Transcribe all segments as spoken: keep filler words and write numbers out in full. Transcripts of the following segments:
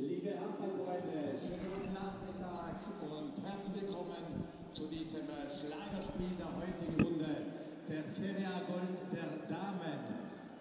Liebe Handballfreunde, schönen guten Nachmittag und herzlich willkommen zu diesem Schlagerspiel der heutigen Runde der Serie A Gold der Damen.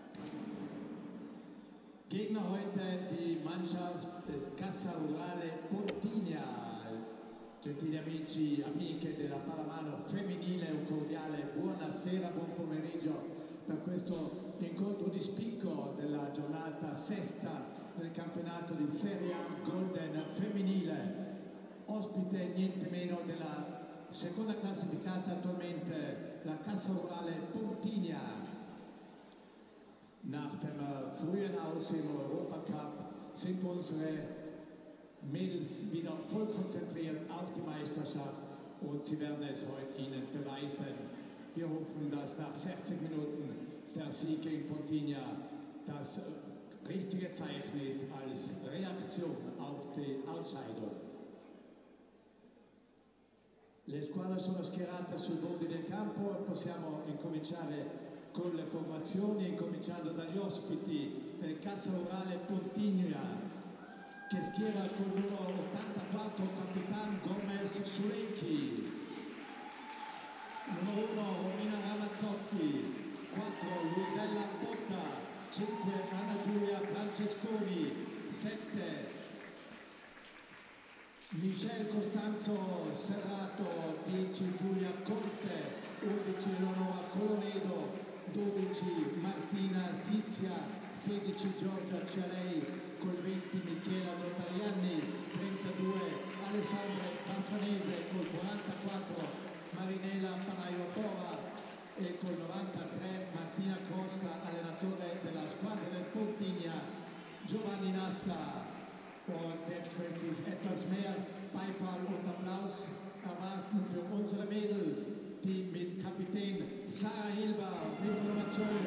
Gegner heute die Mannschaft des Cassa Rurale Pontigna. Gentili amici, amiche della pallamano femminile, un cordiale buonasera, buon pomeriggio per questo incontro di spicco della giornata sesta del campionato di Serie A Golden femminile. Ospite niente meno della seconda classificata attualmente, la Cassa Rurale Pontigna. Nach dem frühen Aus im Europacup sind unsere Mädels wieder voll konzentriert auf die Meisterschaft und sie werden es heute Ihnen beweisen. Wir hoffen, dass nach sechzig Minuten der Sieg gegen Pontigna das richtige Zeichen ist als Reaktion auf die Ausscheidung. Le squadre sono schierate sui bordi del campo e possiamo incominciare con le formazioni, incominciando dagli ospiti del Cassa Rurale Pontigna, che schiera con il numero ottantaquattro Capitan Gomez Sulecchi, numero uno Romina Ramazzocchi, quattro Luisella Botta, cinque Anna Giulia Francesconi, sette Michelle Costanzo Serrato, dieci Giulia Conte, undici Eleonora Colonedo, dodici Martina Zizia, sedici Giorgia Cialei, col venti Michela Notarianni, trentadue Alessandra Bassanese, col quarantaquattro Marinella Panayotova e col novantatré Martina Costa, allenatore della squadra del Pontigna, Giovanni Nasta. Und jetzt möchte ich etwas mehr Beifall und Applaus erwarten für unsere Mädels, die mit Kapitän Sarah Hilber mit Innovation,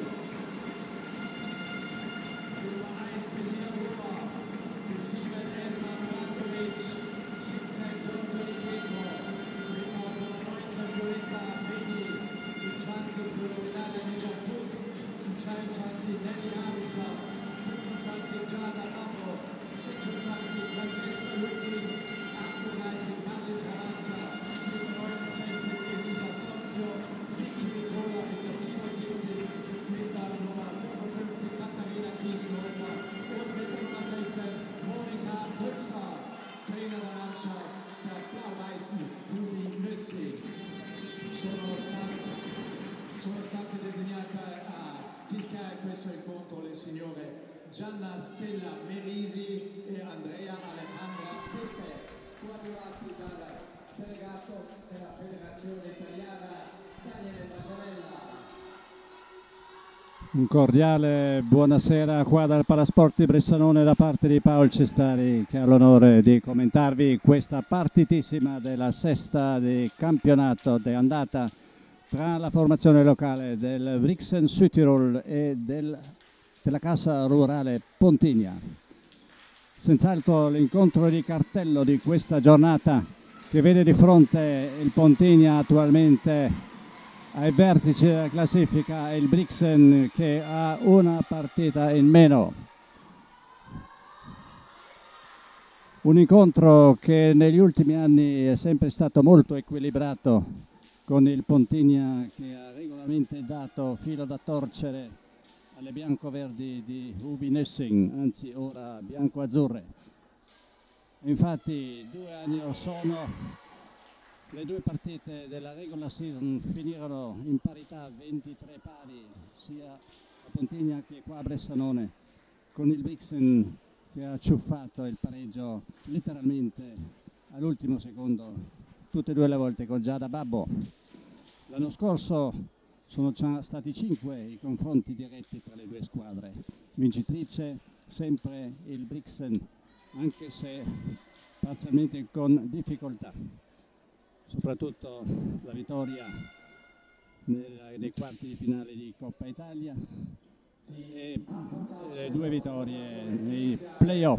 die Nummer eins Bettina Gruber, die sieben Esma Brankovic, siebzehn Giorgio Di Pietro, mit der Nummer neunzehn Violetta Beni, die zwanzig Floriana Nijapur, die zweiundzwanzig Nelly Habiker, fünfundzwanzig Giada Babbo, sechsundzwanzig Francesca Lucchi, achtunddreißig Marlis Haranza, neunundzwanzig Elisa Sozio, Vicky Nicola mit der siebenundsiebzig, mit der Nummer fünfundfünfzig Katharina Kiesläufer und mit der Nummer sechzehn Monika Pulster, Trainer der Mannschaft der Blau-Weißen, Ruby Mössig. Sono state, sono state disegnate a fischiare questo incontro le signore Gianna Stella Merisi e Andrea Alejandra Pepe, coadiuvati dal delegato della Federazione Italiana Daniele Mazzarella. Un cordiale buonasera qua dal Palasport di Bressanone da parte di Paolo Cestari, che ha l'onore di commentarvi questa partitissima della sesta di campionato di andata tra la formazione locale del Brixen Südtirol e del della Cassa Rurale Pontigna. Senz'altro l'incontro di cartello di questa giornata, che vede di fronte il Pontigna attualmente ai vertici della classifica e il Brixen che ha una partita in meno. Un incontro che negli ultimi anni è sempre stato molto equilibrato, con il Pontigna che ha regolarmente dato filo da torcere alle bianco-verdi di Ruby Nessing, anzi ora bianco-azzurre. Infatti due anni or sono le due partite della regular season finirono in parità ventitré pari, sia a Pontigna che qua a Bressanone, con il Brixen che ha ciuffato il pareggio letteralmente all'ultimo secondo, tutte e due le volte con Giada Babbo. L'anno scorso sono già stati cinque i confronti diretti tra le due squadre, vincitrice sempre il Brixen, anche se parzialmente con difficoltà, soprattutto la vittoria nel, nei quarti di finale di Coppa Italia e le due vittorie nei playoff.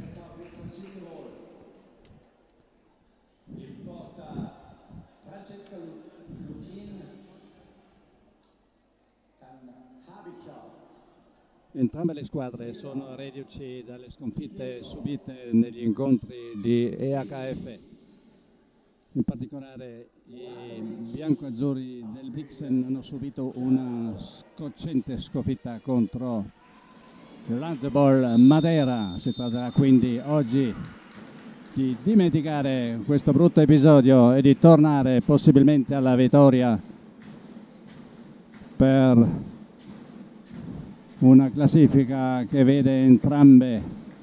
Francesca Luchin, Entrambe le squadre sono reduci dalle sconfitte subite negli incontri di E H F. In particolare i biancoazzurri del Brixen hanno subito una scoccente sconfitta contro l'Handball Matera. Si tratterà quindi oggi di dimenticare questo brutto episodio e di tornare possibilmente alla vittoria per una classifica che vede entrambe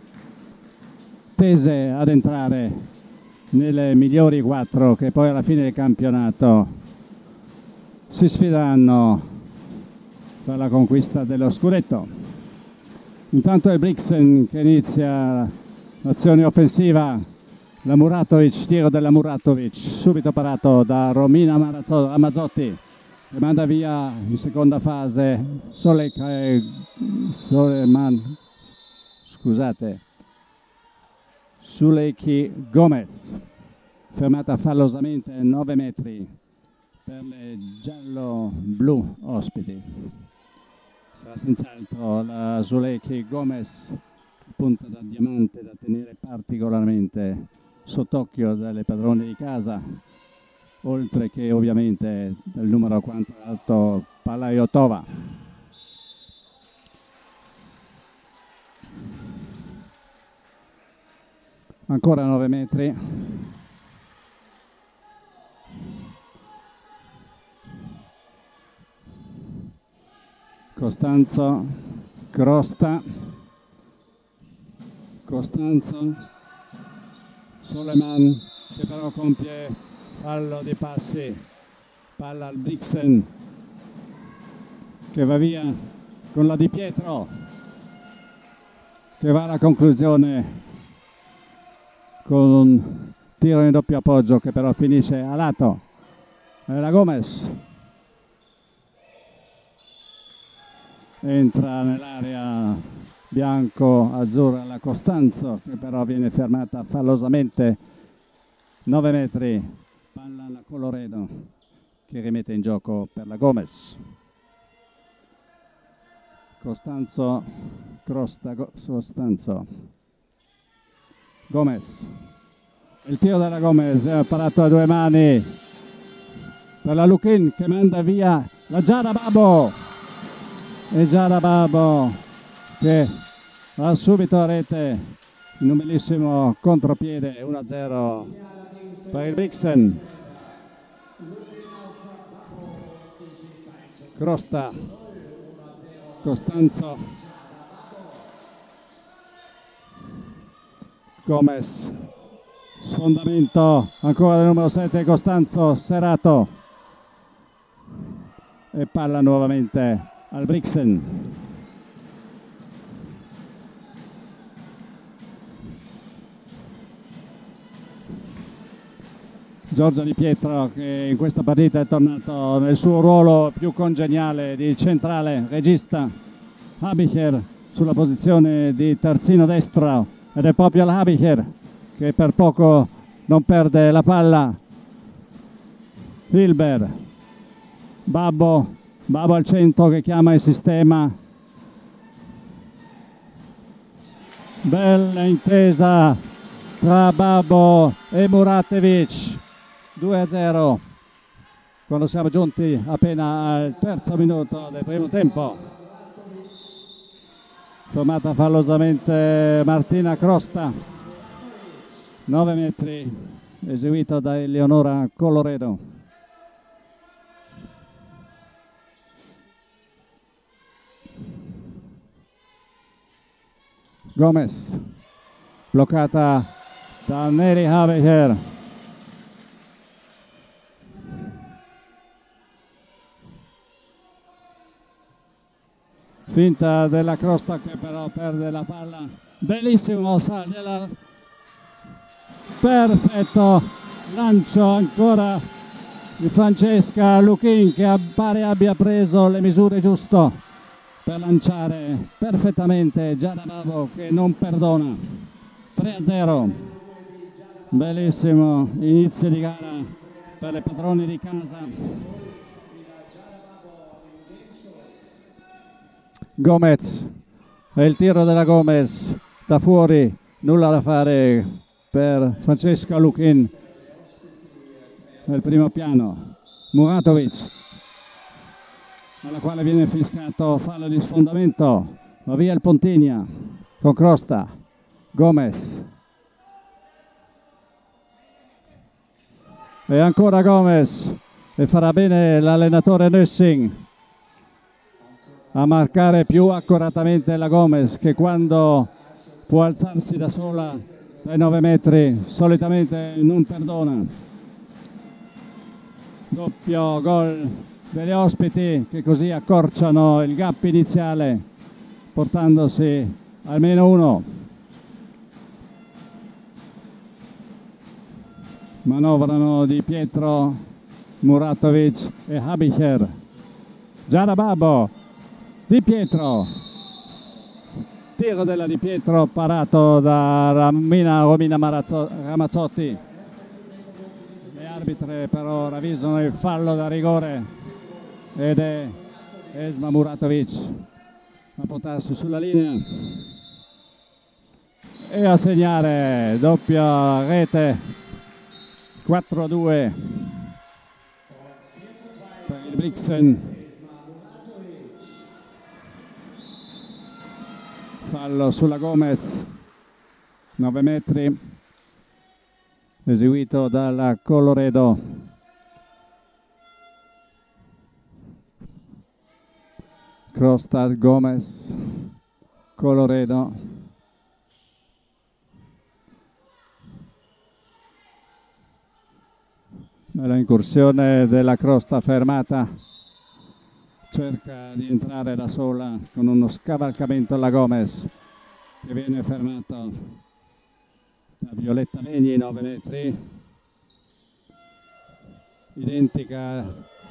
tese ad entrare nelle migliori quattro che poi alla fine del campionato si sfideranno per la conquista dello scudetto. Intanto è Brixen che inizia l'azione offensiva, la Muratovic, tiro della Muratovic, subito parato da Romina Marazzo, Amazzotti, che manda via in seconda fase Solek, eh, Soleman, scusate, Suleki Gomez, fermata fallosamente nove metri per le giallo-blu ospiti. Sarà senz'altro la Suleki Gomez, punta da diamante da tenere particolarmente sott'occhio dalle padrone di casa, oltre che ovviamente dal numero quattro Palaiotova. Ancora nove metri. Costanzo, Crosta, Costanzo, Soleman che però compie fallo di passi, palla al Brixen che va via con la Di Pietro che va alla conclusione con un tiro in doppio appoggio che però finisce a lato. E la Gomez entra nell'area bianco-azzurra la Costanzo che però viene fermata fallosamente nove metri, palla alla Colloredo che rimette in gioco per la Gomez. Costanzo, Crosta, Costanzo, Gomez, il tiro della Gomez è parato a due mani per la Lukin che manda via la Giada Babo e Giada Babo che va subito a rete in un bellissimo contropiede. Uno a zero per il Brixen. Crosta, Costanzo, Gomez, sfondamento ancora del numero sette Costanzo, Serato e palla nuovamente al Brixen. Giorgio Di Pietro che in questa partita è tornato nel suo ruolo più congeniale di centrale regista. Habicher sulla posizione di terzino destro ed è proprio l'Habicher che per poco non perde la palla. Hilber, Babbo, Babbo al centro che chiama il sistema. Bella intesa tra Babbo e Muratevic. due a zero quando siamo giunti appena al terzo minuto del primo tempo. Fermata fallosamente Martina Crosta, nove metri, eseguita da Eleonora Colloredo. Gomez, bloccata da Nelly Habecher. Finta della Crosta che però perde la palla. Bellissimo della... perfetto lancio ancora di Francesca Luchin che pare abbia preso le misure giusto per lanciare perfettamente Giada Babo che non perdona. Tre a zero. Bellissimo inizio di gara per le padrone di casa. Gomez E il tiro della Gomez da fuori, nulla da fare per Francesca Lukin nel primo piano. Muratovic, alla quale viene fischiato fallo di sfondamento, va via il Pontigna con Crosta. Gomez e ancora Gomez, e farà bene l'allenatore Nussing a marcare più accuratamente la Gomez, che quando può alzarsi da sola dai nove metri solitamente non perdona. Doppio gol degli ospiti, che così accorciano il gap iniziale portandosi almeno uno. Manovrano Di Pietro, Muratovic e Habicher. Giada Babbo, Di Pietro, tiro della Di Pietro parato da Romina, Romina Marazzo, Ramazzotti. Le arbitre però ravvisano il fallo da rigore ed è Esma Muratovic a portarsi sulla linea e a segnare. Doppia rete, quattro a due per il Brixen. Fallo sulla Gomez, nove metri, eseguito dalla Colloredo. Crostad, Gomez, Colloredo. Nella incursione della Crosta fermata, cerca di entrare da sola con uno scavalcamento alla Gomez, che viene fermato da Violetta Vegni, nove metri. Identica,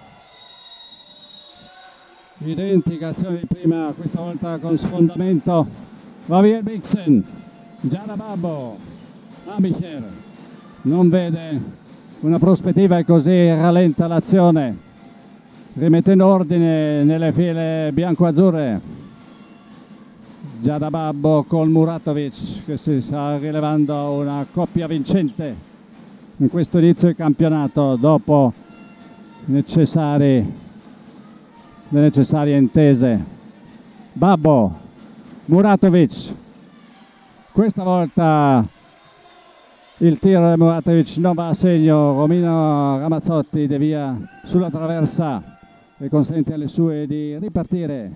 identica azione di prima, questa volta con sfondamento. Va via il Brixen. Giada Babbo, Abicher non vede una prospettiva e così rallenta l'azione, rimettendo ordine nelle file bianco-azzurre. Giada Babbo con Muratovic, che si sta rilevando una coppia vincente in questo inizio di campionato dopo necessari, le necessarie intese. Babbo, Muratovic, questa volta il tiro di Muratovic non va a segno. Romino Ramazzotti devia sulla traversa e consente alle sue di ripartire.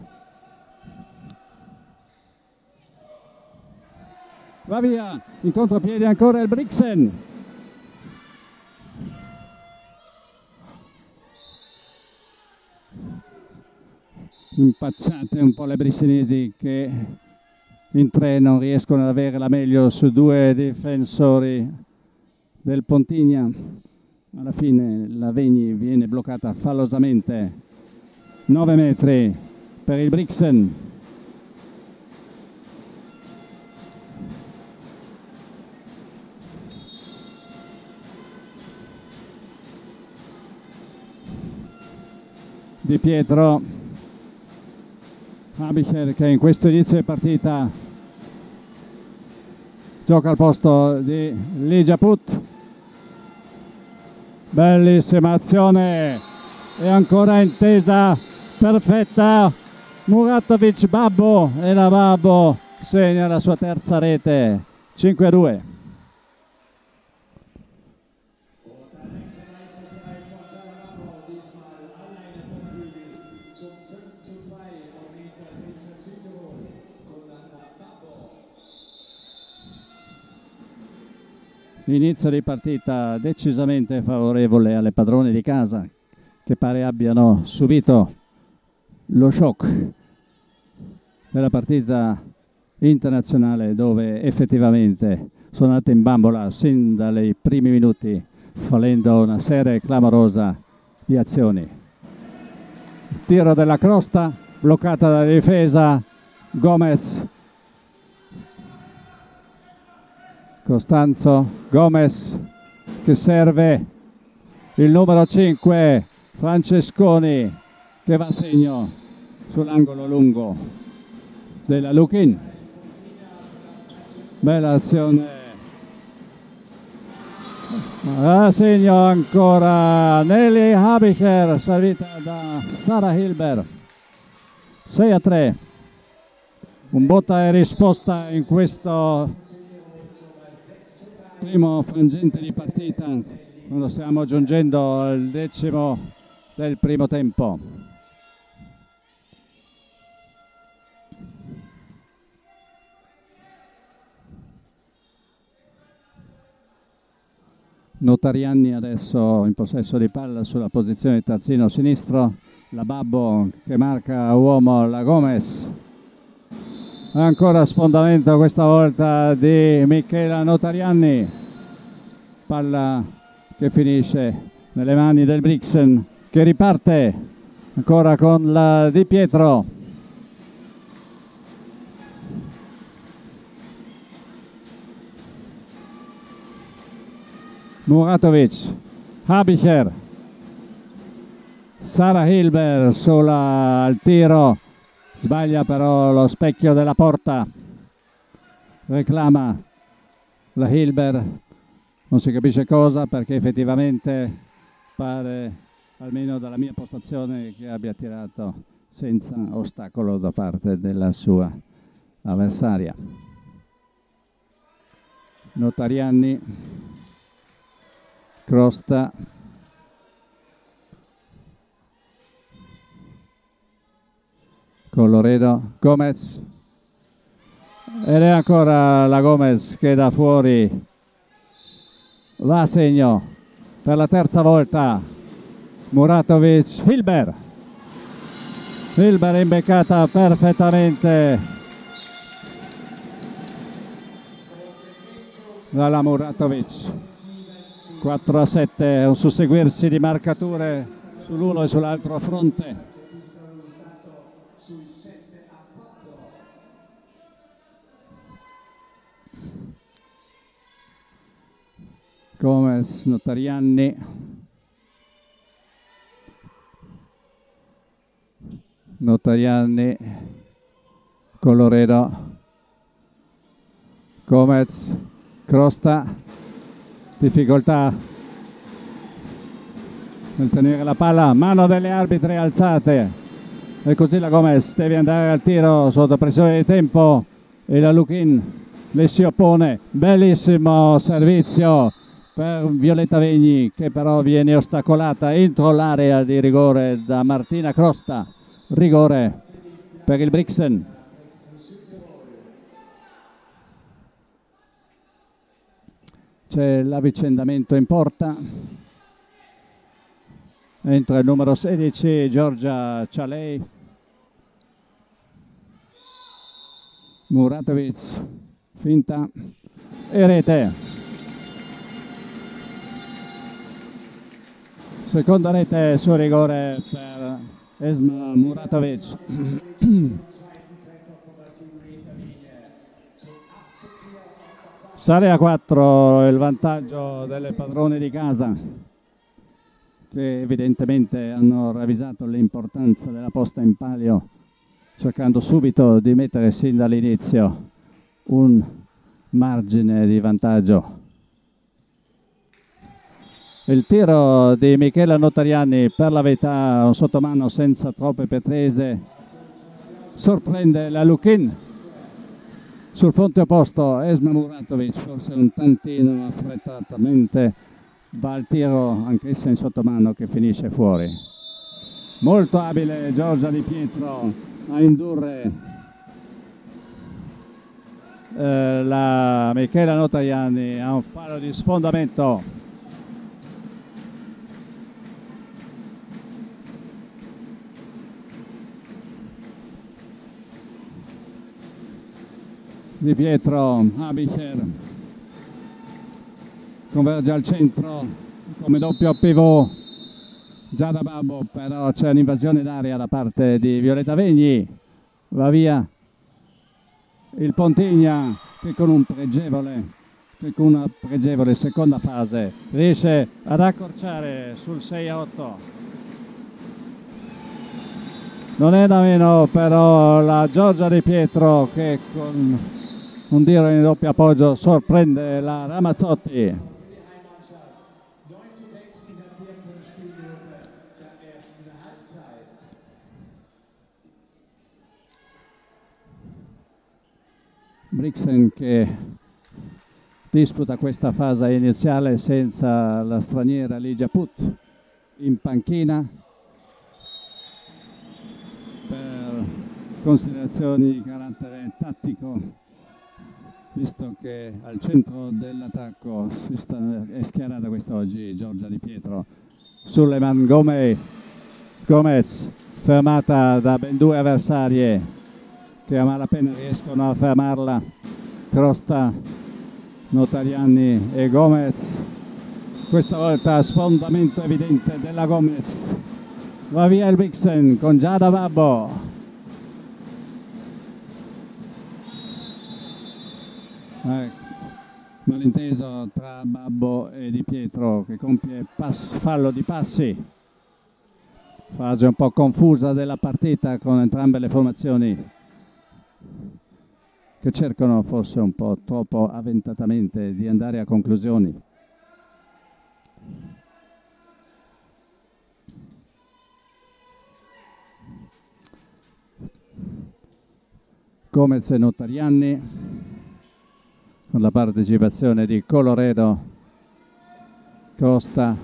Va via, in contropiede ancora il Brixen. Impacciate un po' le brixenesi, che in tre non riescono ad avere la meglio su due difensori del Pontigna. Alla fine la Vegni viene bloccata fallosamente. nove metri per il Brixen. Di Pietro, Abicher, che in questo inizio di partita gioca al posto di Ligia Put. Bellissima azione e ancora intesa perfetta. Muratovic, Babbo, e la Babbo segna la sua terza rete. Cinque a due. Inizio di partita decisamente favorevole alle padrone di casa, che pare abbiano subito lo shock della partita internazionale, dove effettivamente sono andate in bambola sin dai primi minuti, fallendo una serie clamorosa di azioni. Tiro della Crosta, bloccata dalla difesa. Gomez, Costanzo, Gomez, che serve il numero cinque, Francesconi, che va a segno sull'angolo lungo. della Lukin. Bella azione. A segno ancora Nelly Habicher, servita da Sara Hilber. sei a tre. Un botta e risposta in questo primo frangente di partita, quando stiamo giungendo al decimo del primo tempo. Notarianni adesso in possesso di palla sulla posizione di terzino sinistro, la Babbo che marca uomo la Gomez. Ancora sfondamento questa volta di Michela Notarianni, palla che finisce nelle mani del Brixen, che riparte ancora con la Di Pietro. Muratovic, Habicher, Sara Hilber sola al tiro, sbaglia però lo specchio della porta, reclama la Hilber, non si capisce cosa, perché effettivamente pare, almeno dalla mia postazione, che abbia tirato senza ostacolo da parte della sua avversaria. Notarianni, Crosta, Colloredo, Gomez, ed è ancora la Gomez che da fuori va a segno per la terza volta. Muratovic, Hilber, Hilber imbeccata perfettamente dalla Muratovic. quattro a sette, un susseguirsi di marcature sull'uno e sull'altro fronte. Gomez, Notarianni, Notarianni, Colloredo, Gomez, Crosta, difficoltà nel tenere la palla, mano delle arbitre alzate, e così la Gomez deve andare al tiro sotto pressione di tempo e la Lukin le si oppone. Bellissimo servizio per Violetta Vegni, che però viene ostacolata entro l'area di rigore da Martina Crosta. Rigore per il Brixen. C'è l'avvicendamento in porta, entra il numero sedici Giorgia Cialei. Muratovic, finta e rete. Seconda rete su rigore per Esma Muratovic. Sale a quattro il vantaggio delle padrone di casa, che evidentemente hanno ravvisato l'importanza della posta in palio, cercando subito di mettere sin dall'inizio un margine di vantaggio. Il tiro di Michela Notarianni, per la verità un sottomano senza troppe pretese, sorprende la Lukin. Sul fronte opposto Esma Muratovic, forse un tantino affrettatamente, va al tiro anch'essa in sottomano, che finisce fuori. Molto abile Giorgia Di Pietro a indurre eh, la Michela Notarianni a un fallo di sfondamento. Di Pietro, Habicher converge al centro come doppio pivot. Già da Babbo, però c'è un'invasione d'aria da parte di Violetta Vegni. Va via il Pontigna, che con un pregevole che con una pregevole seconda fase riesce ad accorciare sul sei a otto. Non è da meno però la Giorgia Di Pietro che con un tiro in doppio appoggio sorprende la Ramazzotti. Brixen che disputa questa fase iniziale senza la straniera Ligia Put in panchina per considerazioni di carattere tattico, visto che al centro dell'attacco si sta, è schierata quest'oggi Giorgia Di Pietro. Suleiman Gomez, Gomez fermata da ben due avversarie che a malapena riescono a fermarla, Crosta, Notarianni e Gomez. Questa volta sfondamento evidente della Gomez. Va via il Brixen con Giada Babbo. Ecco, malinteso tra Babbo e Di Pietro che compie pass, fallo di passi. Fase un po' confusa della partita con entrambe le formazioni che cercano forse un po' troppo avventatamente di andare a conclusioni. Gomez e Notarianni con la partecipazione di Coloredo, Costa.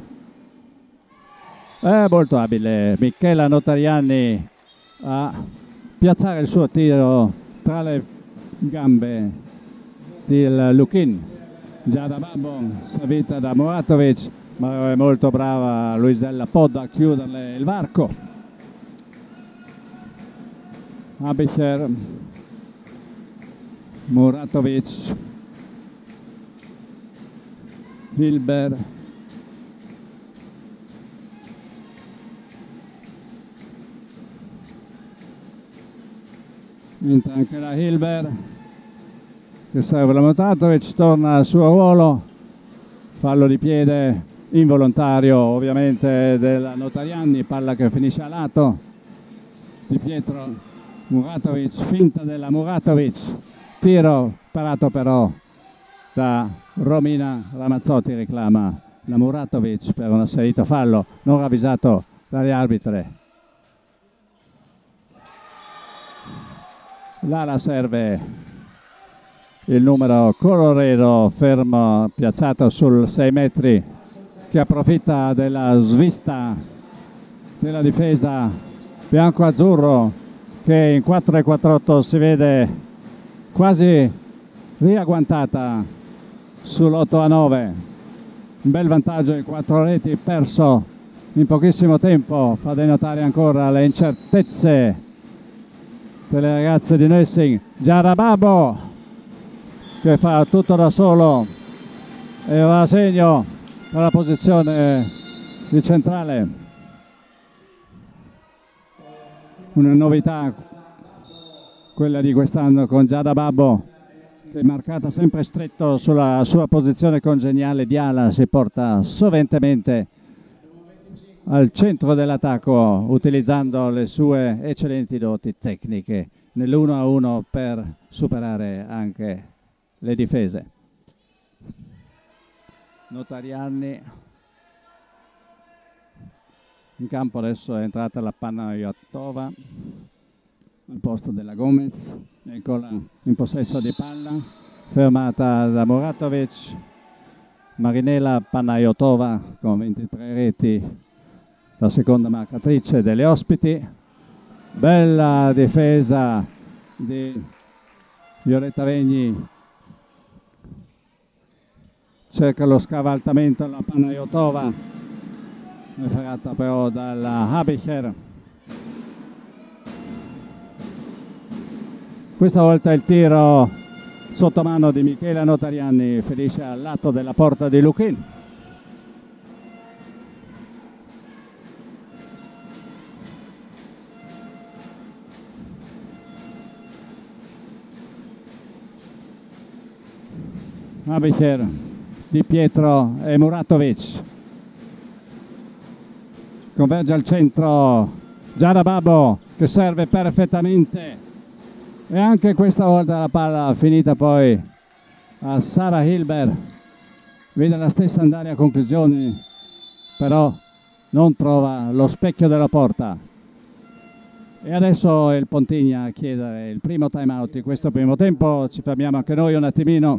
È molto abile Michela Notarianni a piazzare il suo tiro tra le gambe di Lukin. Giada Babbo servita da Muratovic, ma è molto brava Luisella Pod a chiuderle il varco. Abicher, Muratovic, Hilber, mentre anche la Hilber che serve la Muratovic torna al suo ruolo. Fallo di piede involontario ovviamente della Notarianni, palla che finisce a lato. Di Pietro, Muratovic, finta della Muratovic, tiro parato però da Romina Ramazzotti, reclama la Muratovic per un asserito fallo non ravvisato dagli arbitri. L'ala serve il numero Coloredo, fermo, piazzato sul sei metri, che approfitta della svista della difesa bianco-azzurro, che in quattro e quarantotto si vede quasi riagguantata sull'otto a nove. Un bel vantaggio in quattro reti perso in pochissimo tempo fa denotare ancora le incertezze delle ragazze di Noessing. Giada Babbo che fa tutto da solo e va a segno dalla posizione di centrale. Una novità quella di quest'anno con Giada Babbo, che è marcata sempre stretto sulla sua posizione congeniale di ala, si porta soventemente al centro dell'attacco utilizzando le sue eccellenti doti tecniche nell'uno a uno per superare anche le difese. Notarianni in campo, adesso è entrata la Panayotova al posto della Gomez, eccola in possesso di palla, fermata da Muratovic. Marinela Panayotova con ventitré reti, la seconda marcatrice delle ospiti. Bella difesa di Violetta Vegni, cerca lo scavaltamento alla Panayotova, è ferrata però dalla Habicher. Questa volta il tiro sotto mano di Michela Notarianni finisce al lato della porta di Lukin. Habicher, Di Pietro e Muratovic. Converge al centro Giada Babbo, che serve perfettamente, e anche questa volta la palla finita poi a Sarah Hilber, vede la stessa andare a conclusioni, però non trova lo specchio della porta. E adesso il Pontigna a chiedere il primo time out di questo primo tempo. Ci fermiamo anche noi un attimino.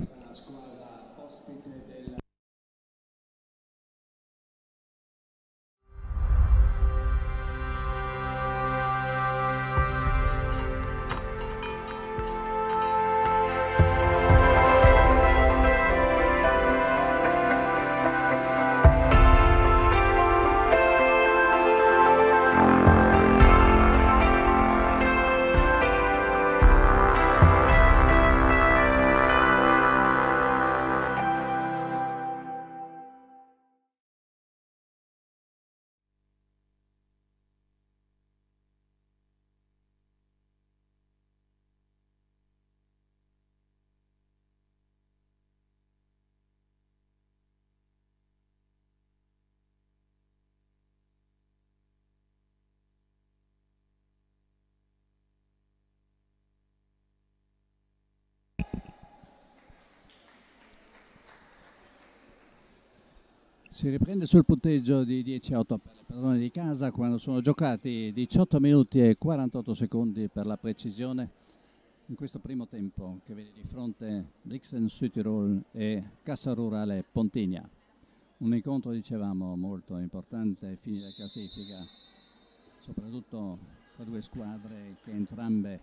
Si riprende sul punteggio di dieci a otto per le padrone di casa quando sono giocati diciotto minuti e quarantotto secondi per la precisione in questo primo tempo, che vede di fronte Brixen Südtirol e Cassa Rurale Pontigna. Un incontro, dicevamo, molto importante ai fini della classifica, soprattutto tra due squadre che entrambe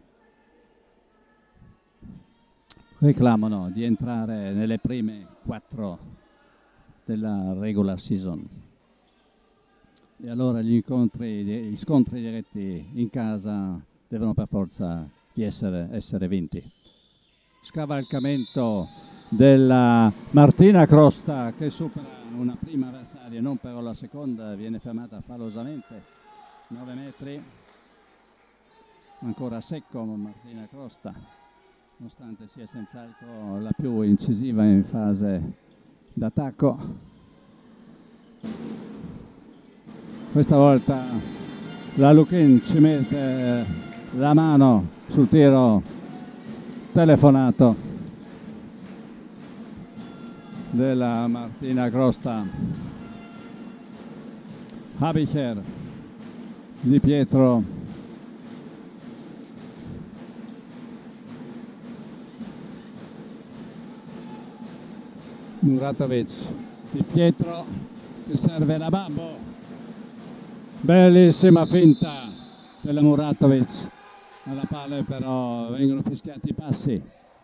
reclamano di entrare nelle prime quattro della regular season. E allora gli incontri, gli scontri diretti in casa devono per forza di essere, essere vinti. Scavalcamento della Martina Crosta, che supera una prima avversaria, non però la seconda, viene fermata fallosamente, nove metri, ancora secco Martina Crosta, nonostante sia senz'altro la più incisiva in fase d'attacco. Questa volta la Lukin ci mette la mano sul tiro telefonato della Martina Crosta. Habicher, Di Pietro, Muratovic, Di Pietro che serve la Babbo, bellissima finta della Muratovic, alla palla però vengono fischiati i passi.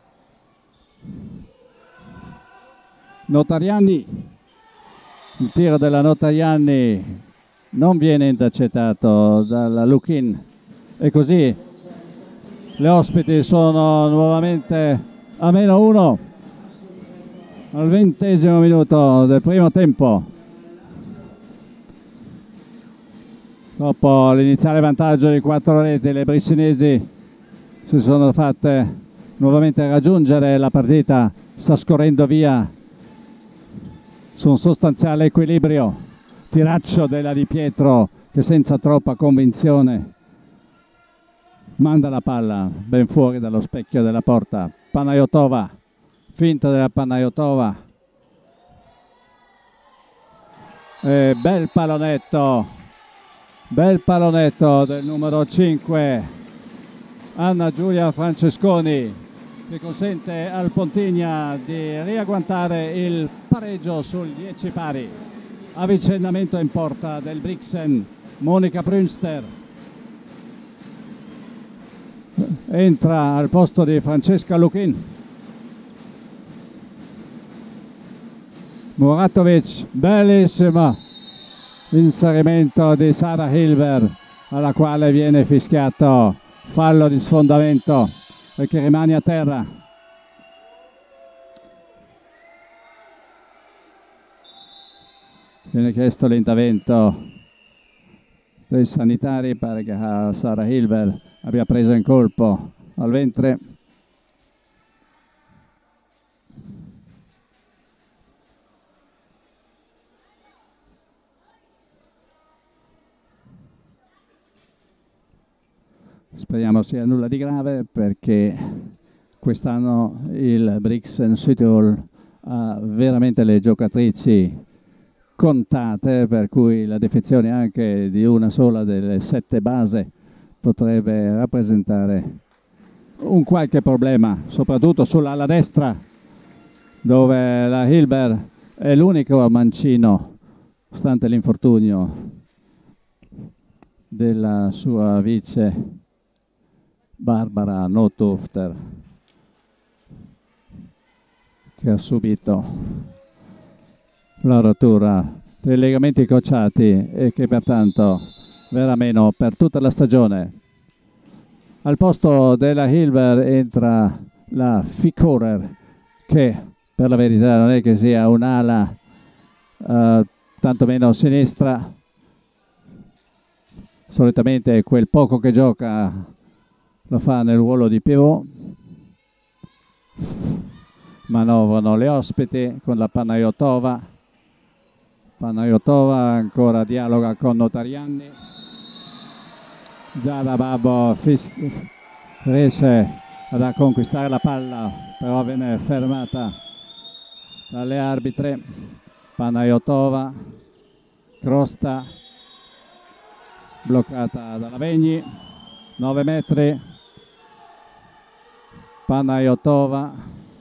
Notarianni, il tiro della Notarianni non viene intercettato dalla Lukin e così le ospiti sono nuovamente a meno uno al ventesimo minuto del primo tempo. Dopo l'iniziale vantaggio di quattro reti, le brissinesi si sono fatte nuovamente raggiungere, la partita sta scorrendo via su un sostanziale equilibrio. Tiraccio della Di Pietro che senza troppa convinzione manda la palla ben fuori dallo specchio della porta. Panayotova, finta della Panayotova, e bel pallonetto, bel pallonetto del numero cinque Anna Giulia Francesconi, che consente al Pontigna di riagguantare il pareggio sul dieci pari. Avvicendamento in porta del Brixen. Monica Brünster entra al posto di Francesca Lukin. Muratovic, bellissimo inserimento di Sarah Hilber, alla quale viene fischiato fallo di sfondamento e che rimane a terra. Viene chiesto l'intervento dei sanitari, pare che Sarah Hilber abbia preso in colpo al ventre. Speriamo sia nulla di grave, perché quest'anno il Brixen Südtirol ha veramente le giocatrici contate, per cui la defezione anche di una sola delle sette base potrebbe rappresentare un qualche problema, soprattutto sull'ala destra, dove la Hilber è l'unico mancino, stante l'infortunio della sua vice Barbara Notufter, che ha subito la rottura dei legamenti crociati e che pertanto verrà meno per tutta la stagione. Al posto della Hilber entra la Fickorer, che per la verità non è che sia un'ala uh, tantomeno sinistra. Solitamente quel poco che gioca lo fa nel ruolo di pivot. Manovrano le ospiti con la Panayotova. Panayotova ancora dialoga con Notarianni. Giada Babbo riesce a conquistare la palla, però viene fermata dalle arbitre. Panayotova, Crosta, bloccata dalla Vegni, nove metri. Panayotova,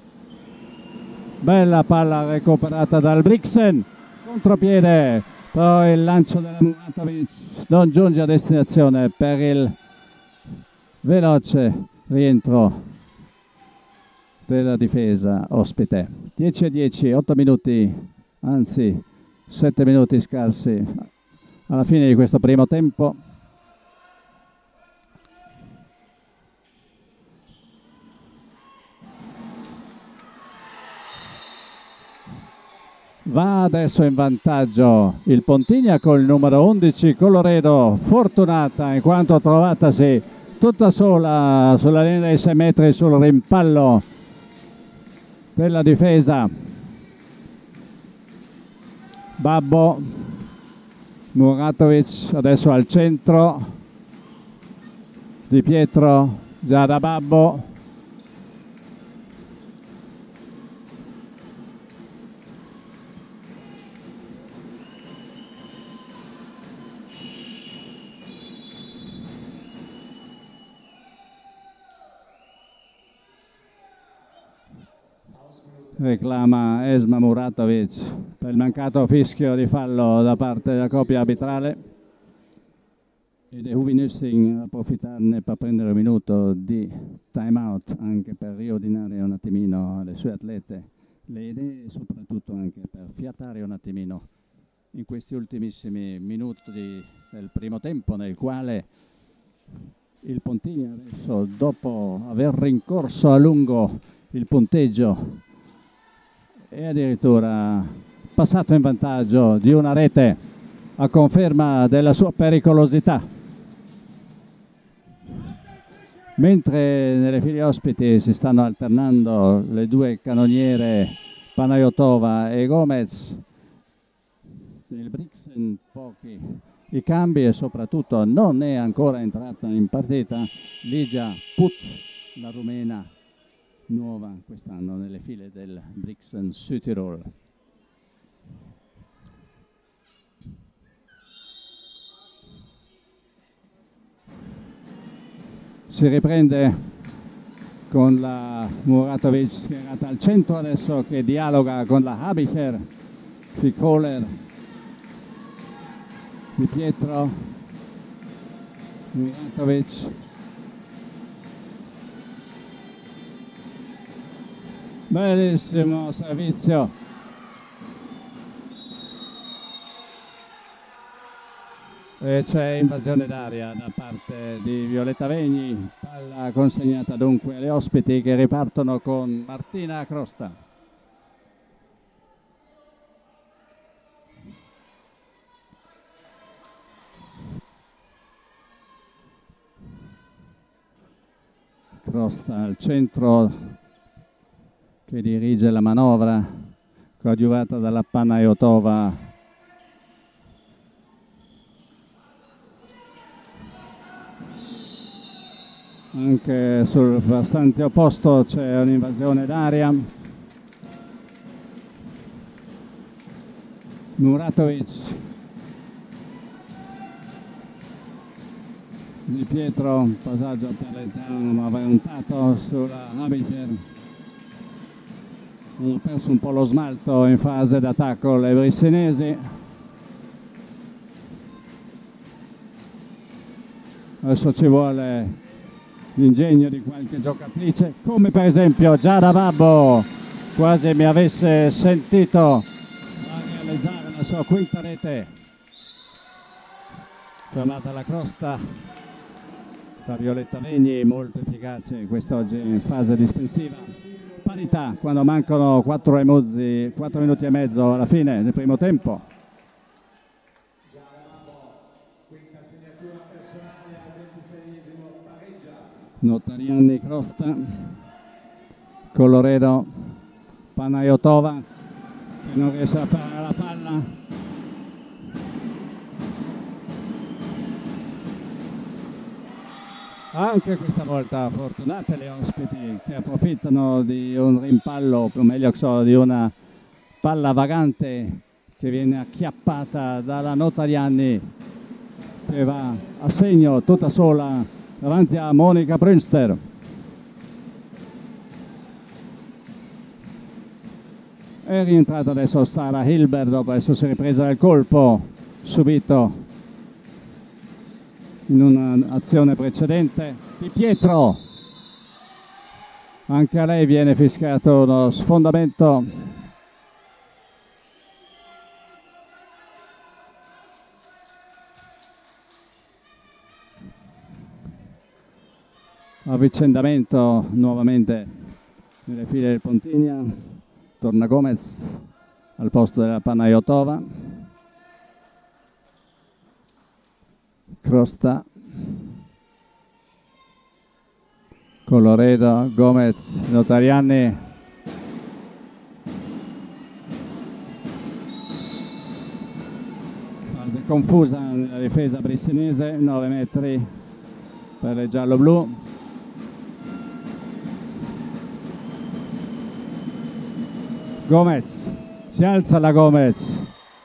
bella palla recuperata dal Brixen, contropiede, però il lancio della Muratovic non giunge a destinazione per il veloce rientro della difesa ospite. dieci a dieci, otto minuti, anzi sette minuti scarsi alla fine di questo primo tempo. Va adesso in vantaggio il Pontigna col numero undici, Coloredo, fortunata in quanto trovatasi tutta sola sulla linea dei sei metri sul rimpallo della difesa. Babbo, Muratovic adesso al centro, Di Pietro, Giada Babbo. Reclama Esma Muratovic per il mancato fischio di fallo da parte della coppia arbitrale, ed è Uvi Nussing a approfittarne per prendere un minuto di time out, anche per riordinare un attimino alle sue atlete le idee e soprattutto anche per fiatare un attimino in questi ultimissimi minuti del primo tempo, nel quale il Pontigna adesso, dopo aver rincorso a lungo il punteggio e addirittura passato in vantaggio di una rete a conferma della sua pericolosità, mentre nelle file ospiti si stanno alternando le due cannoniere Panayotova e Gomez. Nel Brixen pochi i cambi e soprattutto non è ancora entrata in partita Ligia Put, la rumena, nuova quest'anno nelle file del Brixen Südtirol. Si riprende con la Muratovic schierata al centro adesso, che dialoga con la Habicher, Fickoler, Di Pietro, Muratovic. Bellissimo servizio. E c'è invasione d'aria da parte di Violetta Vegni, palla consegnata dunque alle ospiti che ripartono con Martina Crosta. Crosta al centro, che dirige la manovra, coadiuvata dalla Panayotova. Anche sul versante opposto c'è un'invasione d'aria. Muratovic, Di Pietro, passaggio per l'interno ma avventato sulla Habicher. Hanno perso un po' lo smalto in fase d'attacco le brissinesi. Adesso ci vuole l'ingegno di qualche giocatrice, come per esempio Giada Babbo, quasi mi avesse sentito a realizzare la sua quinta rete. Tornata la crosta da Violetta Regni, molto efficace quest'oggi in fase difensiva. Parità quando mancano quattro minuti e mezzo alla fine del primo tempo. Notarianni, crosta, Colloredo, Panayotova che non riesce a fare la palla. Anche questa volta fortunate le ospiti che approfittano di un rimpallo, o meglio so, di una palla vagante che viene acchiappata dalla Notarianni, che va a segno tutta sola davanti a Monica Brünster. È rientrata adesso Sara Hilbert dopo essersi ripresa dal colpo subito in un'azione precedente. Di Pietro, anche a lei viene fischiato uno sfondamento. Avvicendamento nuovamente nelle file del Pontigna. Torna Gomez al posto della Panayotova. Crosta, Colloredo, Gomez, Notarianni. Fase confusa nella difesa brissinese, nove metri per le giallo-blu. Gomez, si alza la Gomez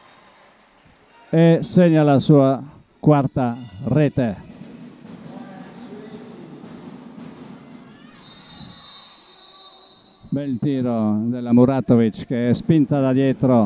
e segna la sua quarta rete. Bel tiro della Muratovic che è spinta da dietro.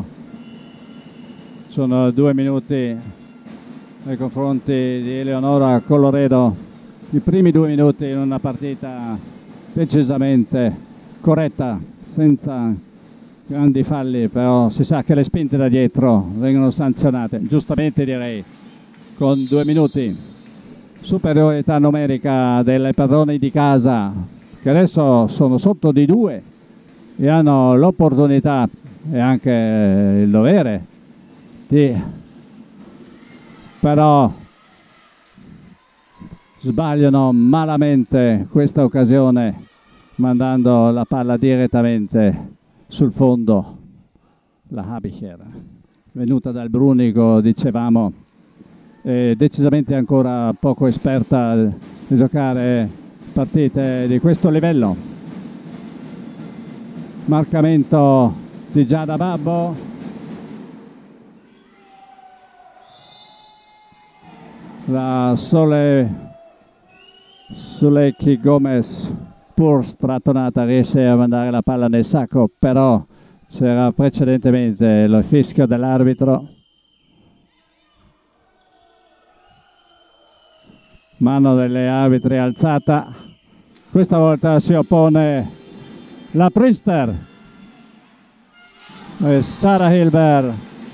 Sono due minuti nei confronti di Eleonora Colloredo, i primi due minuti in una partita decisamente corretta, senza grandi falli, però si sa che le spinte da dietro vengono sanzionate, giustamente direi, con due minuti. Superiorità numerica delle padrone di casa, che adesso sono sotto di due e hanno l'opportunità e anche il dovere di, però sbagliano malamente questa occasione mandando la palla direttamente sul fondo. La Habicher, venuta dal Brunico, dicevamo, è decisamente ancora poco esperta di giocare partite di questo livello. Marcamento di Giada Babbo. La Sole Sulecchi Gomez, pur strattonata, riesce a mandare la palla nel sacco, però c'era precedentemente lo fischio dell'arbitro. Mano delle arbitri alzata. Questa volta si oppone la Brünster e Sara Hilbert,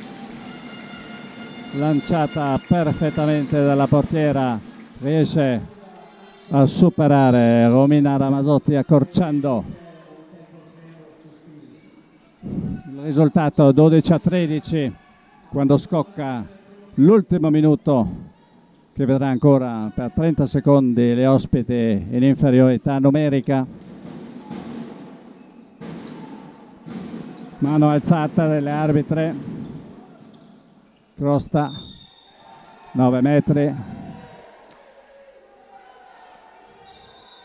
lanciata perfettamente dalla portiera, riesce a superare Romina Ramazotti accorciando il risultato dodici a tredici quando scocca l'ultimo minuto, che vedrà ancora per trenta secondi le ospiti in inferiorità numerica. Mano alzata delle arbitre. Crosta, nove metri.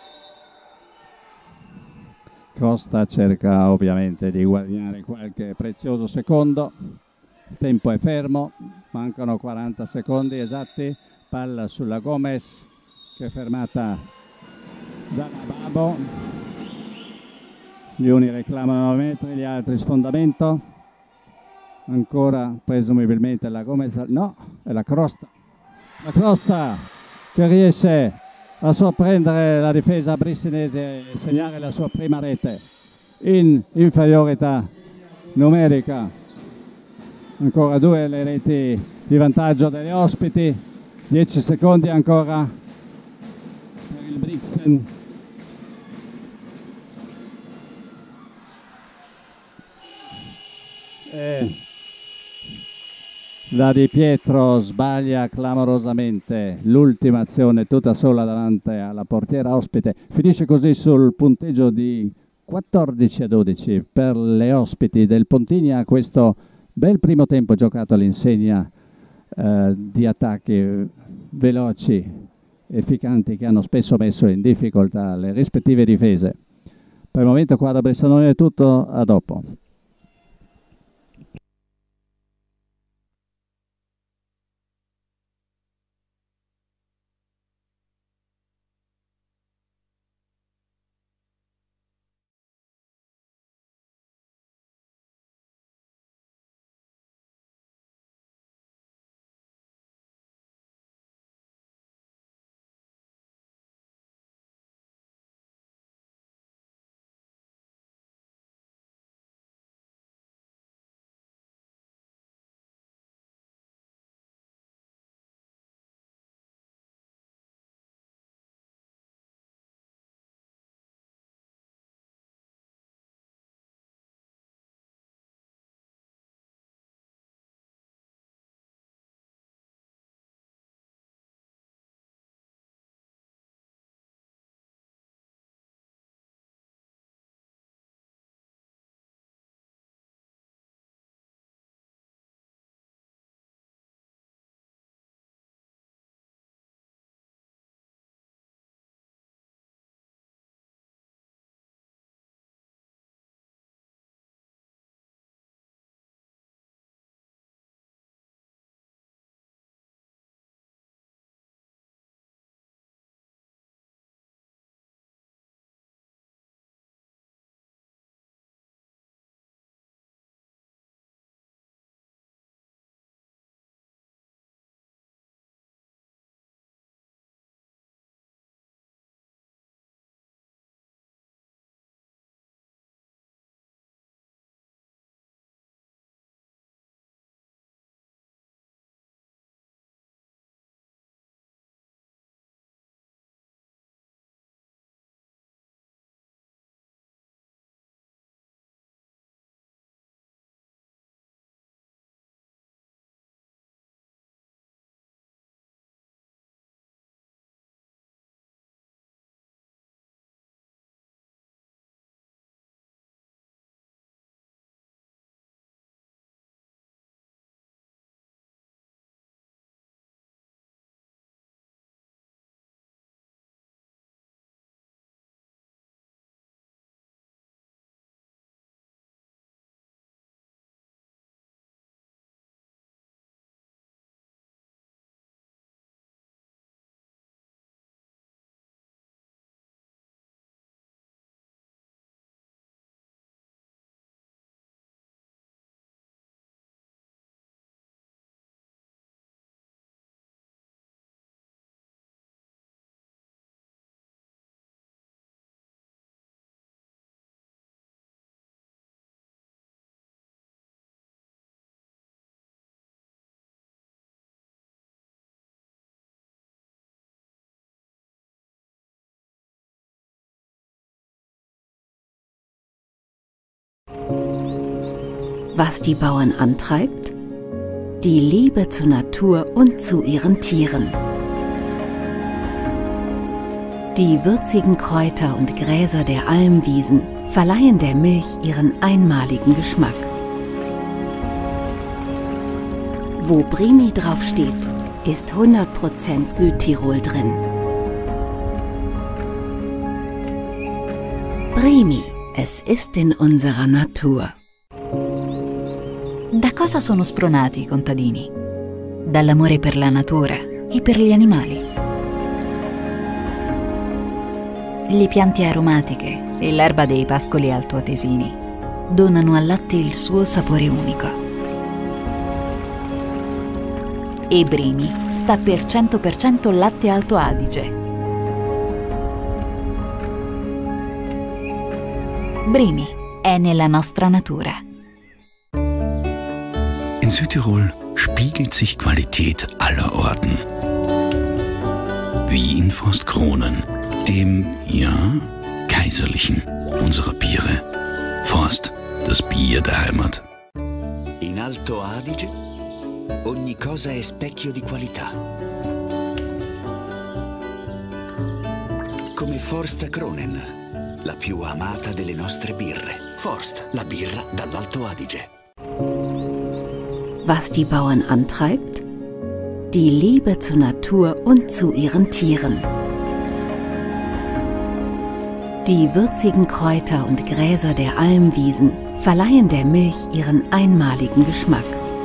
Costa cerca ovviamente di guadagnare qualche prezioso secondo. Il tempo è fermo, mancano quaranta secondi esatti. Palla sulla Gomez che è fermata da Nababo. Gli uni reclamano nove metri, gli altri sfondamento. Ancora presumibilmente la Gomez, no, è la Crosta. La Crosta che riesce a sorprendere la difesa brissinese e segnare la sua prima rete in inferiorità numerica. Ancora due le reti di vantaggio degli ospiti, dieci secondi ancora per il Brixen. E la Di Pietro sbaglia clamorosamente l'ultima azione tutta sola davanti alla portiera ospite. Finisce così sul punteggio di quattordici a dodici per le ospiti del Pontinia. Questo bel primo tempo giocato all'insegna eh, di attacchi veloci, efficanti, che hanno spesso messo in difficoltà le rispettive difese. Per il momento qua da Bressanone è tutto, a dopo. Was die Bauern antreibt? Die Liebe zur Natur und zu ihren Tieren. Die würzigen Kräuter und Gräser der Almwiesen verleihen der Milch ihren einmaligen Geschmack. Wo Brimi draufsteht, ist hundert Prozent Südtirol drin. Brimi, es ist in unserer Natur. Da cosa sono spronati i contadini? Dall'amore per la natura e per gli animali. Le piante aromatiche e l'erba dei pascoli altoatesini donano al latte il suo sapore unico. E Brimi sta per cento per cento latte Alto Adige. Brimi è nella nostra natura. In Südtirol spiegelt sich Qualität aller Orten. Wie in Forstkronen, dem, ja, kaiserlichen unserer Biere. Forst, das Bier der Heimat. In Alto Adige ogni cosa è specchio di qualità. Come Forst Kronen, la più amata delle nostre birre. Forst, la birra dall'Alto Adige. Was die Bauern antreibt? Die Liebe zur Natur und zu ihren Tieren. Die würzigen Kräuter und Gräser der Almwiesen verleihen der Milch ihren einmaligen Geschmack.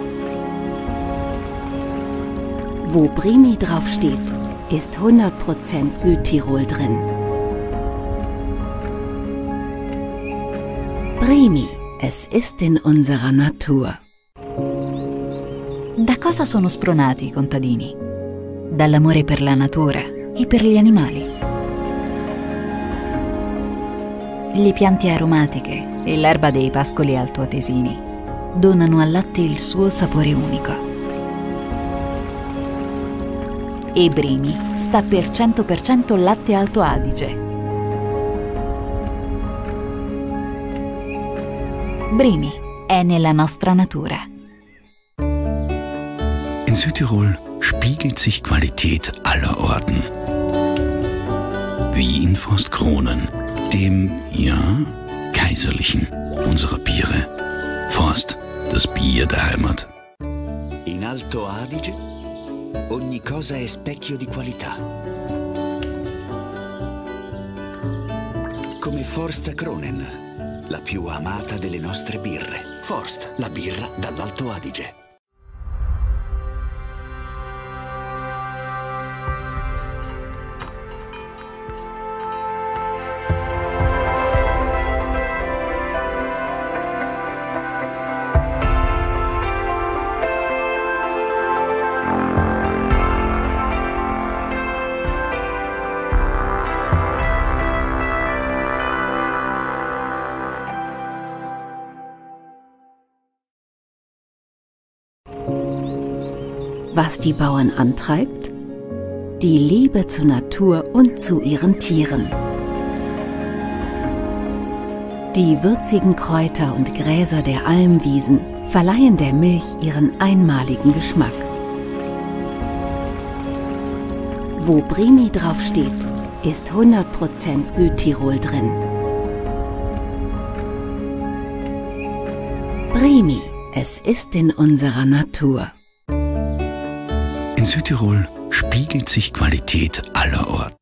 Wo Brimi draufsteht, ist hundert Prozent Südtirol drin. Brimi, es ist in unserer Natur. Da cosa sono spronati i contadini? Dall'amore per la natura e per gli animali. Le piante aromatiche e l'erba dei pascoli altoatesini donano al latte il suo sapore unico. E Brimi sta per cento per cento latte Alto Adige. Brimi è nella nostra natura. In Südtirol spiegelt sich Qualität aller Orten. Wie in Forstkronen, dem, ja, kaiserlichen unserer Biere. Forst, das Bier der Heimat. In Alto Adige ogni cosa è specchio di qualità. Come Forst Kronen, la più amata delle nostre birre. Forst, la birra dall'Alto Adige. Was die Bauern antreibt? Die Liebe zur Natur und zu ihren Tieren. Die würzigen Kräuter und Gräser der Almwiesen verleihen der Milch ihren einmaligen Geschmack. Wo Brimi draufsteht, ist hundert Prozent Südtirol drin. Brimi, es ist in unserer Natur. In Südtirol spiegelt sich Qualität aller Orten.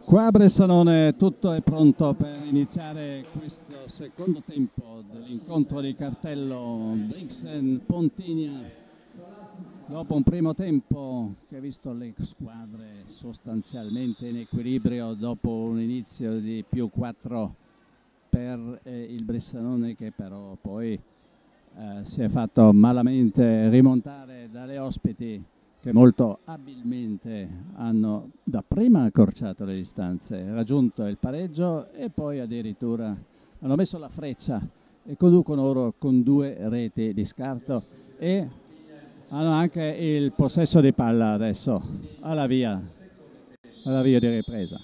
Qua a Bressanone tutto è pronto per iniziare questo secondo tempo dell'incontro di cartello Brixen-Pontigna. Dopo un primo tempo che ha visto le squadre sostanzialmente in equilibrio, dopo un inizio di più quattro per eh, il Bressanone, che però poi eh, si è fatto malamente rimontare dalle ospiti, che molto abilmente hanno dapprima accorciato le distanze, raggiunto il pareggio e poi addirittura hanno messo la freccia e conducono ora con due reti di scarto e hanno anche il possesso di palla adesso alla via, alla via di ripresa.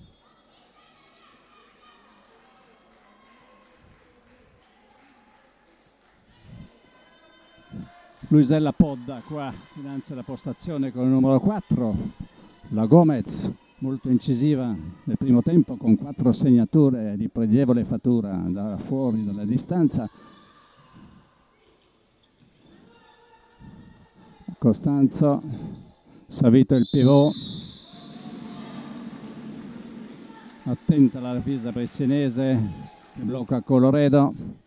Luisella Podda qua finanzia la postazione con il numero quattro, la Gomez, molto incisiva nel primo tempo con quattro segnature di pregevole fattura da fuori dalla distanza. Costanzo, Savito il pivot, attenta la difesa bressinese che blocca Coloredo.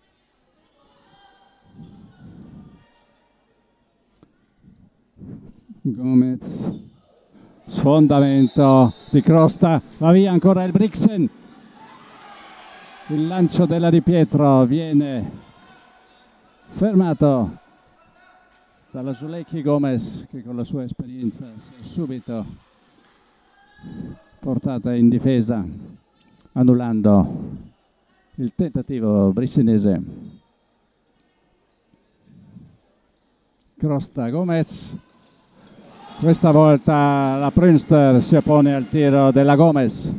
Gomez, sfondamento di Crosta, va via ancora il Brixen, il lancio della Di Pietro viene fermato dalla Zulecchi. Gomez, che con la sua esperienza si è subito portata in difesa, annullando il tentativo brissinese. Crosta, Gomez. Questa volta la Prünster si oppone al tiro della Gomez.